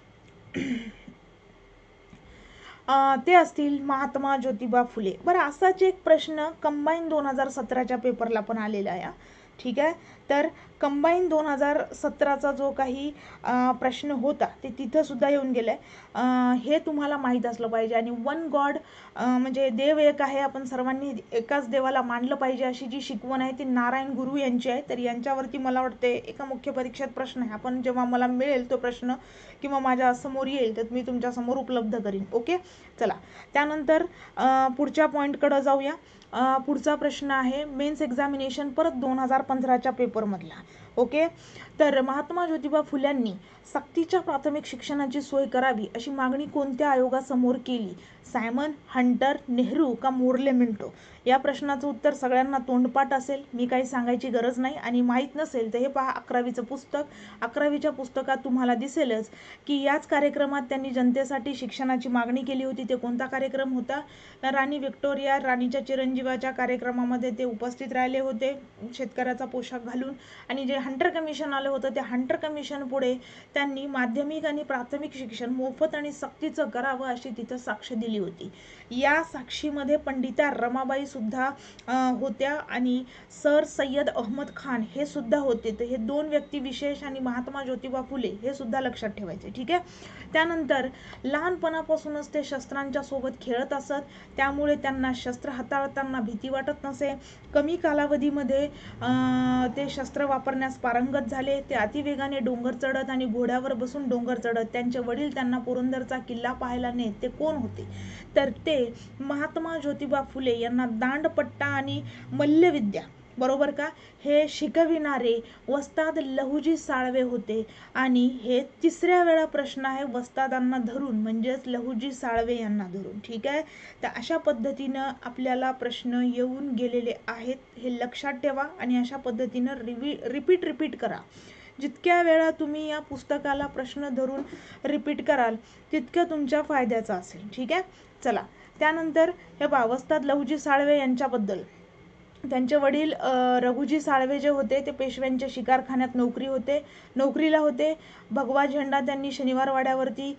ते असतील महात्मा ज्योतिबा फुले. बरं, असाच एक प्रश्न कंबाईन दोन हजार सतराच्या पेपरला पण आलेला आहे. ठीक आहे, तर कंबाईन दोन हजार सतराचा जो काही प्रश्न होता ते तिथं सुद्धा येऊन गेलाय. हे तुम्हाला माहीत असलं पाहिजे. आणि वन गॉड म्हणजे देव एक आहे, आपण सर्वांनी एकाच देवाला मानलं पाहिजे अशी जी शिकवण आहे ती नारायण गुरु यांची आहे. तर यांच्यावरती मला वाटते एका मुख्य परीक्षेत प्रश्न आहे. आपण जेव्हा मला मिळेल तो प्रश्न किंवा माझ्या समोर येईल तर मी तुमच्या समोर उपलब्ध करीन. ओके, चला. त्यानंतर पुढच्या पॉईंटकडे जाऊया. पुढचा प्रश्न आहे मेन्स एक्झामिनेशन परत दोन हजार पंधराच्या पेपरमधला.
ओके. तर महात्मा ज्योतिबा फुल्यांनी सक्तीच्या प्राथमिक शिक्षणाची सोय करावी अशी मागणी कोणत्या आयोगासमोर केली? सायमन, हंटर, नेहरू का मोर्ले मिंटो? या प्रश्नाचं उत्तर सगळ्यांना तोंडपाठ असेल, मी काही सांगायची गरज नाही. आणि माहीत नसेल तर हे पहा अकरावीचं पुस्तक, अकरावीच्या पुस्तकात तुम्हाला दिसेलच की याच कार्यक्रमात त्यांनी जनतेसाठी शिक्षणाची मागणी केली होती. ते कोणता कार्यक्रम होता? राणी व्हिक्टोरिया राणीच्या चिरंजीवाच्या कार्यक्रमामध्ये ते उपस्थित राहिले होते शेतकऱ्याचा पोशाख घालून. आणि जे हंटर कमिशन आलं होतं त्या हंटर कमिशन पुढे त्यांनी माध्यमिक आणि प्राथमिक शिक्षण मोफत आणि सक्तीचं करावं अशी तिथं साक्ष दिली होती. या साक्षीमध्ये पंडिता रमाबाई सुद्धा होत्या आणि सर सय्यद अहमद खान हे सुद्धा होते. तर हे दोन व्यक्ती विशेष आणि महात्मा ज्योतिबा फुले हे सुद्धा लक्षात ठेवायचे. ठीक आहे. त्यानंतर लहानपणापासूनच ते शस्त्रांच्या सोबत खेळत असत, त्यामुळे त्यांना शस्त्र हाताळताना भीती वाटत नसे. कमी कालावधीमध्ये ते शस्त्र वापरण्यास पारंगत झाले. ते अतिवेगाने डोंगर चढत आणि घोड्यावर बसून डोंगर चढत. त्यांचे वडील त्यांना पुरंदरचा किल्ला पाहायला नेत. ते कोण होते? तर ते महात्मा ज्योतिबा फुले यांना दांडपट्टा आणि मल्लविद्या, बरोबर का, हे शिकविणारे वस्ताद लहुजी साळवे होते. आणि हे तिसऱ्या वेळा प्रश्न आहे वस्तादांना धरून, म्हणजेच लहुजी साळवे यांना धरून. ठीक आहे. तर अशा पद्धतीनं आपल्याला प्रश्न येऊन गेलेले आहेत, हे लक्षात ठेवा आणि अशा पद्धतीनं रिवी रिपीट रिपीट करा. जितक्या वेळा तुम्ही या पुस्तकाला प्रश्न धरून रिपीट कराल तितकं तुमच्या फायद्याचं असेल. ठीक आहे. चला, त्यानंतर हे पहा वस्ताद लहुजी साळवे यांच्याबद्दल. त्यांचे वडील रघुजी साळवे जे होते ते पेशव्यांच्या शिकारखान्यात नोकरी होते नोकरीला होते. भगवा झेंडा त्यांनी शनिवार वाड्यावरती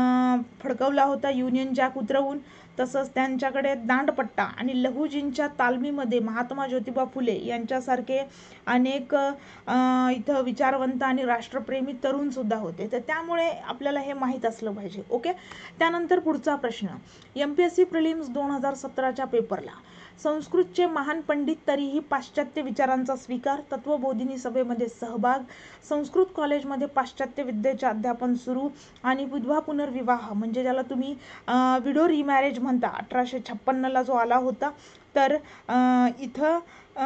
फडकवला होता युनियन जॅक उतरवून. तसंच त्यांच्याकडे दांडपट्टा आणि लहुजींच्या तालमीमध्ये महात्मा ज्योतिबा फुले यांच्यासारखे अनेक इथं विचारवंत आणि राष्ट्रप्रेमी तरुण सुद्धा होते. तर त्यामुळे आपल्याला हे माहीत असलं पाहिजे. ओके. त्यानंतर पुढचा प्रश्न, M P S C prelims दोन हजार सतराच्या पेपरला संस्कृतचे महान पंडित तरीही पाश्चात्य विचारांचा स्वीकार, तत्वबोधिनी सभेमध्ये सहभाग, संस्कृत कॉलेजमध्ये पाश्चात्य विद्येचे अध्यापन सुरू आणि विधवा पुनर्विवाह म्हणजे ज्याला तुम्ही विडो रिमॅरेज म्हणता अठराशे छप्पन्नला जो आला होता. तर इथं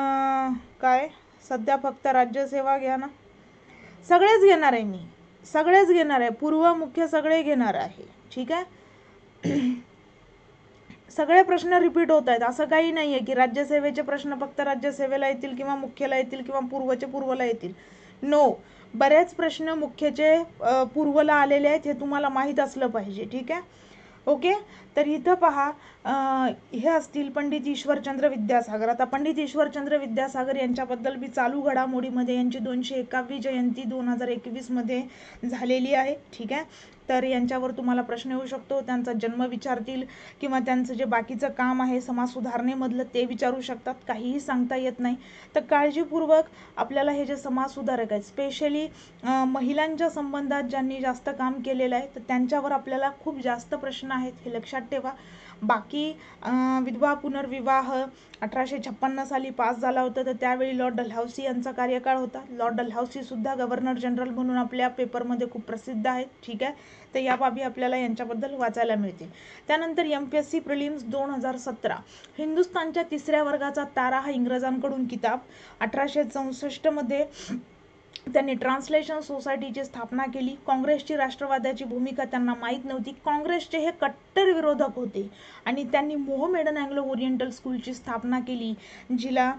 काय सध्या फक्त राज्यसेवा घ्या ना, सगळेच घेणार आहे मी, सगळेच घेणार आहे, पूर्व मुख्य सगळे घेणार आहे. ठीक आहे. सगळे प्रश्न रिपीट होत आहेत, असं काही नाही आहे की राज्यसेवेचे प्रश्न फक्त राज्यसेवेला येतील किंवा मुख्यला येतील किंवा पूर्वचे पूर्वला येतील. नो, बरेच प्रश्न मुख्यचे पूर्वला आलेले आहेत, हे तुम्हाला माहीत असलं पाहिजे. ठीक आहे. ओके. तर इथं पहा हे असतील पंडित ईश्वरचंद्र विद्यासागर. आता पंडित ईश्वरचंद्र विद्यासागर यांच्याबद्दल बी चालू घडामोडीमध्ये यांची दोनशे एकावी जयंती दोन हजार एकवीस मध्ये झालेली आहे. ठीक आहे. तर यांच्यावर तुम्हाला प्रश्न येऊ शकतो, त्यांचा जन्म विचारतील किंवा त्यांचं जे बाकीचं काम आहे समाज सुधारणेमधलं ते विचारू शकतात, काहीही सांगता येत नाही. तर काळजीपूर्वक आपल्याला हे जे समाज सुधारक आहेत, स्पेशली महिलांच्या संबंधात ज्यांनी जास्त काम केलेलं आहे तर त्यांच्यावर आपल्याला खूप जास्त प्रश्न आहेत, हे लक्षात ठेवा. बाकी विधवा पुनर्विवाह अठराशे छप्पन्न साली पास झाला होता, तर त्यावेळी लॉर्ड डलहौसी यांचा कार्यकाळ होता. लॉर्ड डलहौसी सुद्धा गव्हर्नर जनरल म्हणून आपल्या पेपरमध्ये खूप प्रसिद्ध आहेत. ठीक आहे. तर या बाबी आपल्याला यांच्याबद्दल वाचायला मिळतील. त्यानंतर M P S C prelims दोन हजार सतरा हिंदुस्थानच्या तिसऱ्या वर्गाचा तारा हा इंग्रजांकडून किताब. अठराशे चौसष्ट मध्ये त्यांनी ट्रान्सलेशन सोसायटीची स्थापना केली. काँग्रेसची राष्ट्रवादाची भूमिका त्यांना माहीत नव्हती. काँग्रेसचे हे कट्टर विरोधक होते आणि त्यांनी मोहमेडन अँग्लो ओरिएंटल स्कूलची स्थापना केली, जिला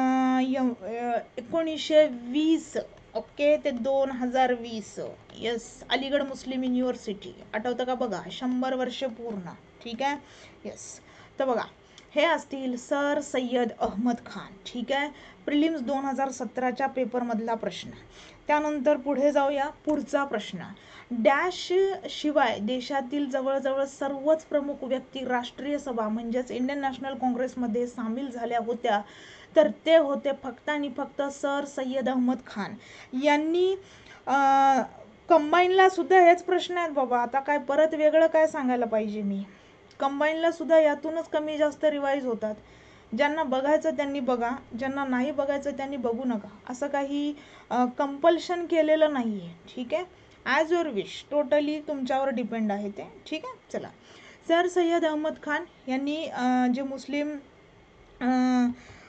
एकोणीसशे वीस ओके ते दोन हजार वीस यस अलीगड मुस्लिम युनिव्हर्सिटी, आठवतं का बघा, शंभर वर्ष पूर्ण. ठीक आहे. यस. तर बघा हे असतील सर सय्यद अहमद खान. ठीक आहे. प्रिलिम्स दोन हजार सतराच्या पेपरमधला प्रश्न. त्यानंतर पुढे जाऊया. पुढचा प्रश्न, डॅश शिवाय देशातील जवळजवळ सर्वच प्रमुख व्यक्ती राष्ट्रीय सभा म्हणजेच इंडियन नॅशनल काँग्रेसमध्ये सामील झाल्या होत्या. तर ते होते फक्त आणि फक्त सर सय्यद अहमद खान यांनी. कंबाईनला सुद्धा हेच प्रश्न आहेत बाबा, आता काय परत वेगळं काय सांगायला पाहिजे मी. कंबाईनला सुद्धा यातूनच कमी जास्त रिवाईज होतात. ज्यांना बघायचं त्यांनी बघा, ज्यांना नाही बघायचं त्यांनी बघू नका, असं काही कंपल्शन केलेलं नाही आहे. ठीक आहे. ॲज युअर विश, टोटली तुमच्यावर डिपेंड आहे ते. ठीक आहे. चला, सर सय्यद अहमद खान यांनी जे मुस्लिम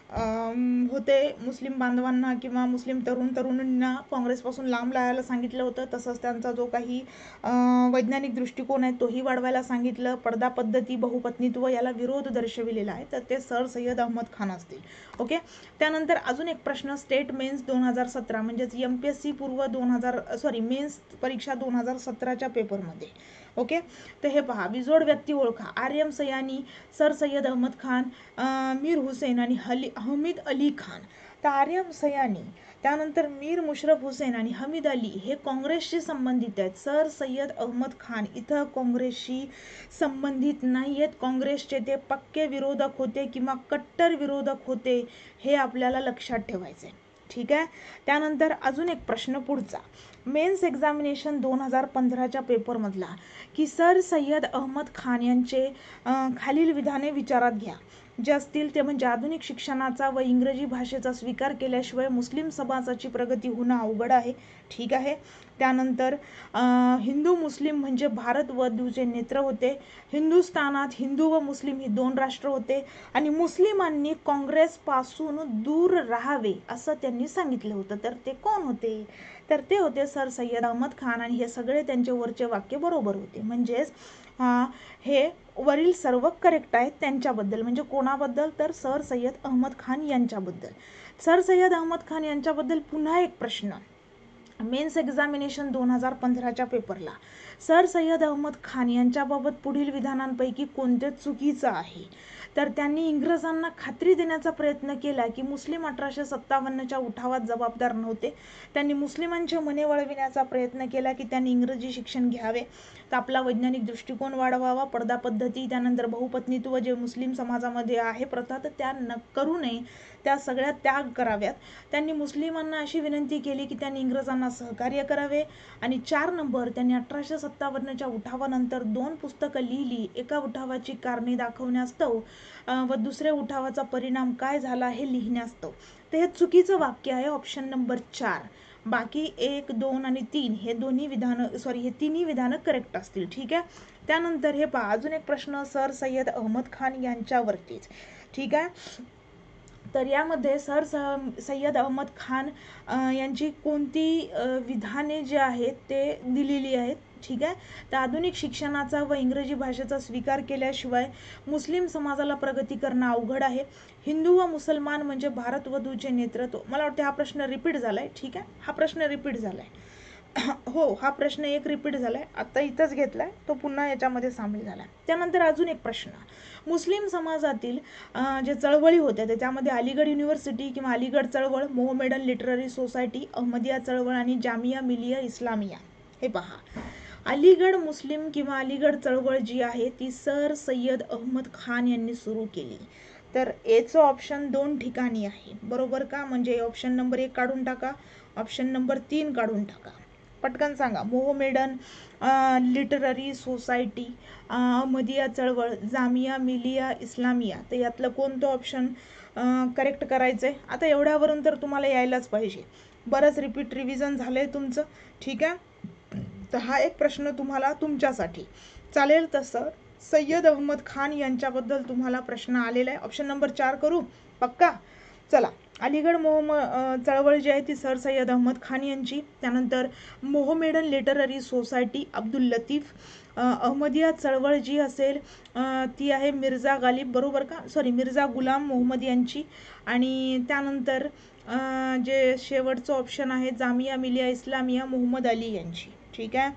अम, होते मुस्लिम बांधवांना किंवा मुस्लिम तरुण तरुणींना काँग्रेसपासून लांब राहायला सांगितलं होतं. तसंच त्यांचा जो काही अं, वैज्ञानिक दृष्टिकोन आहे तोही वाढवायला सांगितलं. पडदा पद्धती, बहुपत्नीत्व याला विरोध दर्शविलेला आहे, तर ते सर सय्यद अहमद खान असतील. ओके. त्यानंतर अजून एक प्रश्न, स्टेट मेन्स दोन हजार सतरा म्हणजेच एम पी एस सी पूर्व दोन हजार सॉरी मेन्स परीक्षा दोन हजार सतराच्या पेपरमध्ये. ओके. तर हे पहा, विजोड व्यक्ती ओळखा. R M Sayani, sir Sayyid Ahmad Khan, अं, मीर हुसेन आणि हली हमीद अली खान. तर आर एम सयानी, त्यानंतर मीर मुशरफ हुसेन आणि हमीद अली हे काँग्रेसशी संबंधित आहेत. सर सय्यद अहमद खान इथं काँग्रेसशी संबंधित नाही आहेत. काँग्रेसचे ते पक्के विरोधक होते किंवा कट्टर विरोधक होते, हे आपल्याला लक्षात ठेवायचं आहे. ठीक आहे. त्यानंतर अजून एक प्रश्न पुढचा, मेन्स एक्झामिनेशन दोन हजार पंधराच्या पेपरमधला, की सर सय्यद अहमद खान यांचे अं, खालील विधाने विचारात घ्या. जे असतील ते म्हणजे आधुनिक शिक्षणाचा व इंग्रजी भाषेचा स्वीकार केल्याशिवाय मुस्लिम समाजाची प्रगती होणं अवघड आहे. ठीक आहे. त्यानंतर अं, हिंदू मुस्लिम म्हणजे भारत व दुचे नेत्र होते. हिंदुस्थानात हिंदू व मुस्लिम ही दोन राष्ट्र होते आणि मुस्लिमांनी काँग्रेसपासून दूर राहावे असं त्यांनी सांगितलं होतं. तर ते कोण होते? तर ते होते सर सय्यद अहमद खान आणि हे सगळे त्यांचे वरचे वाक्य बरोबर होते. म्हणजेच हे वरील सर्व करेक्ट आहेत त्यांच्याबद्दल. म्हणजे कोणाबद्दल? तर सर सय्यद अहमद खान यांच्याबद्दल. सर सय्यद अहमद खान यांच्याबद्दल पुन्हा एक प्रश्न, मेन्स एक्झामिनेशन दोन हजार पंधराच्या पेपरला, सर सय्यद अहमद खान यांच्याबाबत पुढील विधानांपैकी कोणते चुकीचं आहे? तर त्यांनी इंग्रजांना खात्री देण्याचा प्रयत्न केला की मुस्लिम अठराशे सत्तावन्नच्या उठावात जबाबदार नव्हते. त्यांनी मुस्लिमांचे मने वळविण्याचा प्रयत्न केला की त्यांनी इंग्रजी शिक्षण घ्यावे, तर आपला वैज्ञानिक दृष्टिकोन वाढवावा, पडदा पद्धती, त्यानंतर बहुपत्नीत्व जे मुस्लिम समाजामध्ये आहे प्रथा, तर त्या न करू नये, त्या सगळ्या त्याग कराव्यात. त्यांनी मुस्लिमांना अशी विनंती केली की त्यांनी इंग्रजांना सहकार्य करावे. आणि चार नंबर, त्यांनी अठराशे सत्तावन्नच्या उठावानंतर दोन पुस्तकं लिहिली. एका उठावाची कारणे दाखवण्यास्तव व दुसऱ्या उठावाचा परिणाम काय झाला हे लिहिण्यास्तव. तर हे चुकीचं वाक्य आहे, ऑप्शन नंबर चार. बाकी एक, दोन आणि तीन हे दोन्ही विधानं सॉरी हे तिन्ही विधानं करेक्ट असतील. ठीक आहे. त्यानंतर हे पहा, अजून एक प्रश्न सर सय्यद अहमद खान यांच्यावरतीच. ठीक आहे. तर यामध्ये सर सय्यद अहमद खान यांची कोणती विधाने जे आहेत ते दिलेली आहेत. ठीक आहे. तर आधुनिक शिक्षणाचा व इंग्रजी भाषेचा स्वीकार केल्याशिवाय मुस्लिम समाजाला प्रगती करणं अवघड आहे. हिंदू व मुसलमान म्हणजे भारत व दूचे नेतृत्व. मला वाटतं हा प्रश्न रिपीट झालाय. ठीक आहे. हा प्रश्न रिपीट झालाय. हो, हा प्रश्न एक रिपीट झालाय, आता इथंच घेतलाय, तो पुन्हा याच्यामध्ये सामील झालाय. त्यानंतर अजून एक प्रश्न, मुस्लिम समाजातील जे चळवळी होत्या त्याच्यामध्ये अलीगड युनिव्हर्सिटी किंवा अलीगड चळवळ, मोहमेडन लिटररी सोसायटी, अहमदिया चळवळ आणि जामिया मिलिया इस्लामिया. हे पहा, अलीगड मुस्लिम किंवा अलीगड चळवळ जी आहे ती सर सय्यद अहमद खान यांनी सुरू केली. तर एचं ऑप्शन दोन ठिकाणी आहे, बरोबर का? म्हणजे ऑप्शन नंबर एक काढून टाका, ऑप्शन नंबर तीन काढून टाका. पटकन सांगा. मोहमेडन लिटररी सोसायटी, अहमदिया चळवळ, जामिया मिलिया इस्लामिया. तर यातलं कोणतं ऑप्शन करेक्ट करायचं आहे? आता एवढ्यावरून तर तुम्हाला यायलाच पाहिजे. बरंच रिपीट रिव्हिजन झालंय तुमचं. ठीक आहे. तर हा एक प्रश्न तुम्हाला तुमच्यासाठी चालेल. तसं सय्यद अहमद खान यांच्याबद्दल तुम्हाला प्रश्न आलेला आहे. ऑप्शन नंबर चार करू पक्का? चला. अलीगड मोहम चळवळ जी आहे ती सर सय्यद अहमद खान यांची. त्यानंतर Mohammedan literary society Abdul Latif. Ahmadiyya चळवळ जी असेल ती आहे मिर्झा गालिब, बरोबर का? सॉरी मिर्झा गुलाम मोहम्मद यांची. आणि त्यानंतर जे शेवटचं ऑप्शन आहे जामिया मिलिया इस्लामिया, मोहम्मद अली यांची. ठीक आहे.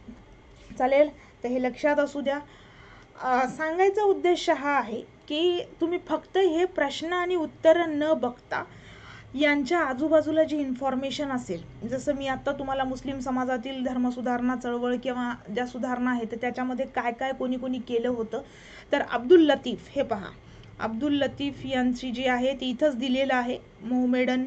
चालेल. तर हे लक्षात असू द्या. सांगायचा उद्देश हा आहे की तुम्ही फक्त हे प्रश्न आणि उत्तर न बघता यांच्या आजूबाजूला जी इन्फॉर्मेशन असेल, जसं मी आता तुम्हाला मुस्लिम समाजातील धर्मसुधारणा चळवळ किंवा ज्या सुधारणा आहेत त्याच्यामध्ये काय काय कोणी कोणी केलं होतं, तर अब्दुल लतीफ, हे पहा, अब्दुल लतीफ यांची जी आहे ती इथंच दिलेलं आहे. मोहमेडन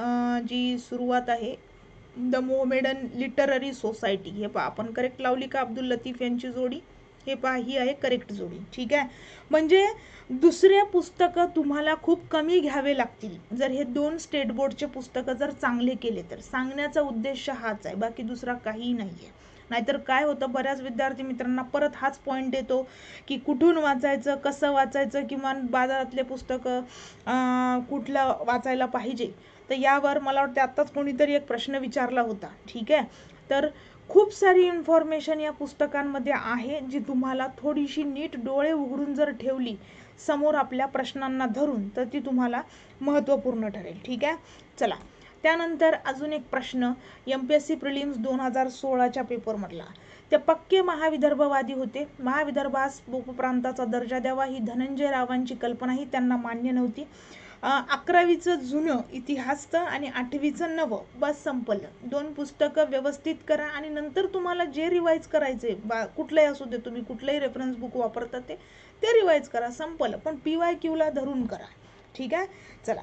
जी सुरुवात आहे, द मोहमेडन लिटररी सोसायटी, हे पहा, आपण करेक्ट लावली का? अब्दुल लतीफ यांची जोडी, हे पहा, ही आहे करेक्ट जोडी. ठीक आहे. म्हणजे दुसरे पुस्तकं तुम्हाला खूप कमी घ्यावे लागतील जर हे दोन स्टेट बोर्डचे पुस्तकं जर चांगले केले तर. सांगण्याचा उद्देश हाच आहे, बाकी दुसरा काही नाहीये.
नाहीतर काय होतं, बऱ्याच विद्यार्थी मित्रांना परत हाच पॉईंट येतो की कुठून वाचायचं, कसं वाचायचं, किमान बाजारातले पुस्तकं कुठलं वाचायला पाहिजे. तर यावर मला वाटतं आत्ताच कोणीतरी एक प्रश्न विचारला होता. ठीक आहे, तर खूप सारी इन्फॉर्मेशन या पुस्तकांमध्ये आहे जी तुम्हाला थोडीशी नीट डोळे उघडून जर ठेवली समोर आपल्या प्रश्नांना धरून तर ती तुम्हाला महत्त्वपूर्ण ठरेल. ठीक आहे, चला त्यानंतर अजून एक प्रश्न M P S C prelims दोन हजार सोळाच्या पेपरमधला. ते पक्के महाविदर्भवादी होते. महाविदर्भास उपप्रांताचा दर्जा द्यावा ही धनंजय रावांची कल्पनाही त्यांना मान्य नव्हती. अकरावीचं जुनं इतिहासचं आणि आठवीचं नवं, बस संपलं. दोन पुस्तकं व्यवस्थित करा आणि नंतर तुम्हाला जे रिवाईज करायचे बा कुठलंही असू दे, तुम्ही कुठलंही रेफरन्स बुक वापरतात ते ते रिवाईज करा, संपलं. पण पी वाय क्यूला धरून करा. ठीक आहे, चला.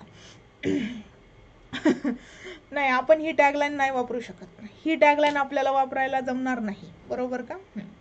नाही, आपण ही टॅगलाईन नाही वापरू शकत. ही टॅगलाईन आपल्याला वापरायला जमणार नाही, बरोबर का?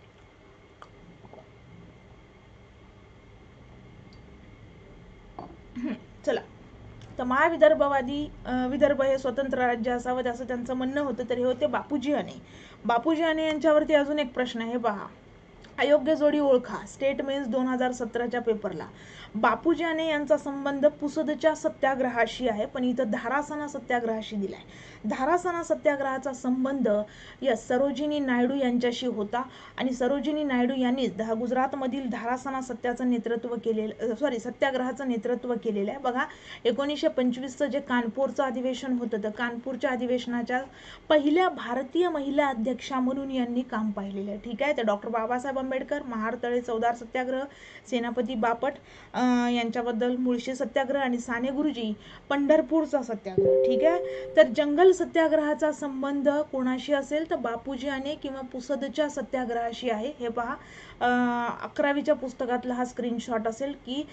चला, तर महाविदर्भवादी विदर्भ हे स्वतंत्र राज्य असावं असं त्यांचं म्हणणं होतं. तर हे होते बापूजी हाने. बापूजी हाने यांच्यावरती अजून एक प्रश्न आहे पहा. अयोग्य जोडी ओळखा. स्टेट मेन्स दोन हजार सतराच्या पेपरला. बापूजी हाने यांचा संबंध पुसदच्या सत्याग्रहाशी आहे, पण इथं धारासना सत्याग्रहाशी दिलाय. धारासना सत्याग्रहाचा संबंध या सरोजिनी नायडू यांच्याशी होता आणि सरोजिनी नायडू यांनीच दहा गुजरातमधील धारासना सत्याचं नेतृत्व केलेलं सॉरी सत्याग्रहाचं नेतृत्व केलेलं आहे. बघा, एकोणीसशे पंचवीसचं जे कानपूरचं अधिवेशन होतं तर कानपूरच्या अधिवेशनाच्या पहिल्या भारतीय महिला अध्यक्षा म्हणून यांनी काम पाहिलेलं आहे. ठीक आहे, तर डॉक्टर बाबासाहेब आंबेडकर, महार तळे चौदार सत्याग्रह, सेनापती बापट यांच्याबद्दल मुळशी सत्याग्रह आणि साने गुरुजी पंढरपूरचा सत्याग्रह. ठीक आहे, तर जंगल सत्याग्रहाचा संबंध कोणाशी असेल तर बापूजी हाने किंवा पुसदच्या सत्याग्रहाशी आहे. हे पहा, अकरावीच्या पुस्तकातला हा स्क्रीनशॉट असेल की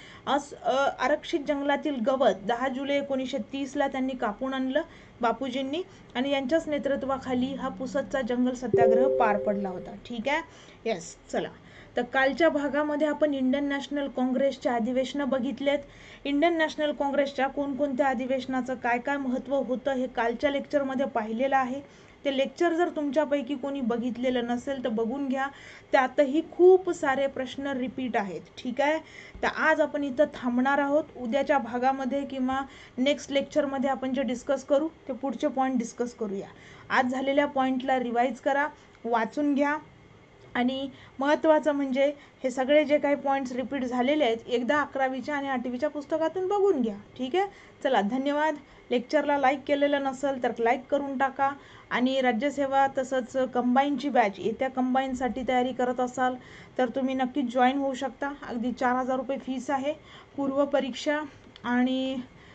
आरक्षित जंगलातील गवत दहा जुलै एकोणीसशे तीसला त्यांनी कापून आणलं बापूजींनी आणि यांच्याच नेतृत्वाखाली हा पुसदचा जंगल सत्याग्रह पार पडला होता. ठीक आहे, येस. चला, तर कालच्या भागामध्ये आपण इंडियन नॅशनल काँग्रेसच्या अधिवेशनं बघितलेत. इंडियन नॅशनल काँग्रेसच्या कोणकोणत्या अधिवेशनाचं काय काय महत्त्व होतं हे कालच्या लेक्चरमध्ये पाहिलेलं आहे. ते लेक्चर जर तुमच्यापैकी कोणी बघितलेलं नसेल तर बघून घ्या. त्यातही खूप सारे प्रश्न रिपीट आहेत. ठीक आहे, तर आज आपण इथं थांबणार आहोत. उद्याच्या भागामध्ये किंवा नेक्स्ट लेक्चरमध्ये आपण जे डिस्कस करू ते पुढचे पॉईंट डिस्कस करूया. आज झालेल्या पॉईंटला रिवाईज करा, वाचून घ्या आणि महत्त्वाचं म्हणजे हे सगळे जे काही पॉईंट्स रिपीट झालेले आहेत एकदा अकरावीच्या आणि आठवीच्या पुस्तकातून बघून घ्या. ठीक आहे, चला, धन्यवाद. लेक्चरला लाईक केलेलं नसेल तर लाईक करून टाका आणि राज्यसेवा तसंच कंबाईनची बॅच येत्या कंबाईनसाठी तयारी करत असाल तर तुम्ही नक्कीच जॉईन होऊ शकता. अगदी चार हजार रुपये फीस आहे. पूर्वपरीक्षा आणि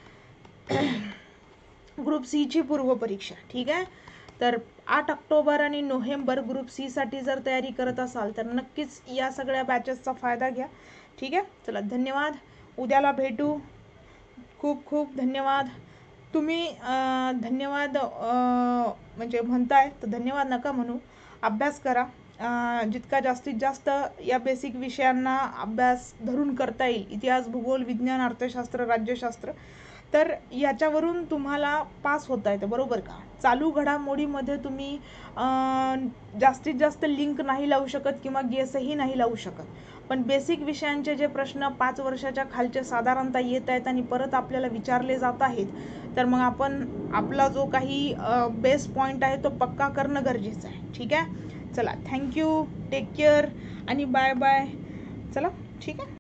ग्रुप सीची पूर्वपरीक्षा. ठीक आहे, तर आठ ऑक्टोबर आणि नोव्हेंबर ग्रुप सी साठी जर तयारी करत असाल तर नक्कीच या सगळ्या बॅचेसचा फायदा घ्या. ठीक आहे, चला, धन्यवाद. उद्याला भेटू. खूप खूप धन्यवाद. तुम्ही धन्यवाद म्हणजे म्हणताय तर धन्यवाद नका म्हणू, अभ्यास करा. जितका जास्तीत जास्त या बेसिक विषयांना अभ्यास धरून करता येईल, इतिहास, भूगोल, विज्ञान, अर्थशास्त्र, राज्यशास्त्र, तर याच्यावरून तुम्हाला पास होता येतं, बरोबर का? चालू घडामोडीमध्ये तुम्ही जास्तीत जास्त लिंक नाही लावू शकत किंवा गेसही नाही लावू शकत, पण बेसिक विषयांचे जे प्रश्न पाच वर्षाच्या खालचे साधारणतः येत आहेत आणि परत आपल्याला विचारले जात आहेत, तर मग आपण आपला जो काही बेस पॉईंट आहे तो पक्का करणं गरजेचं आहे. ठीक आहे, चला, थँक्यू, टेक केअर आणि बाय बाय. चला, ठीक आहे.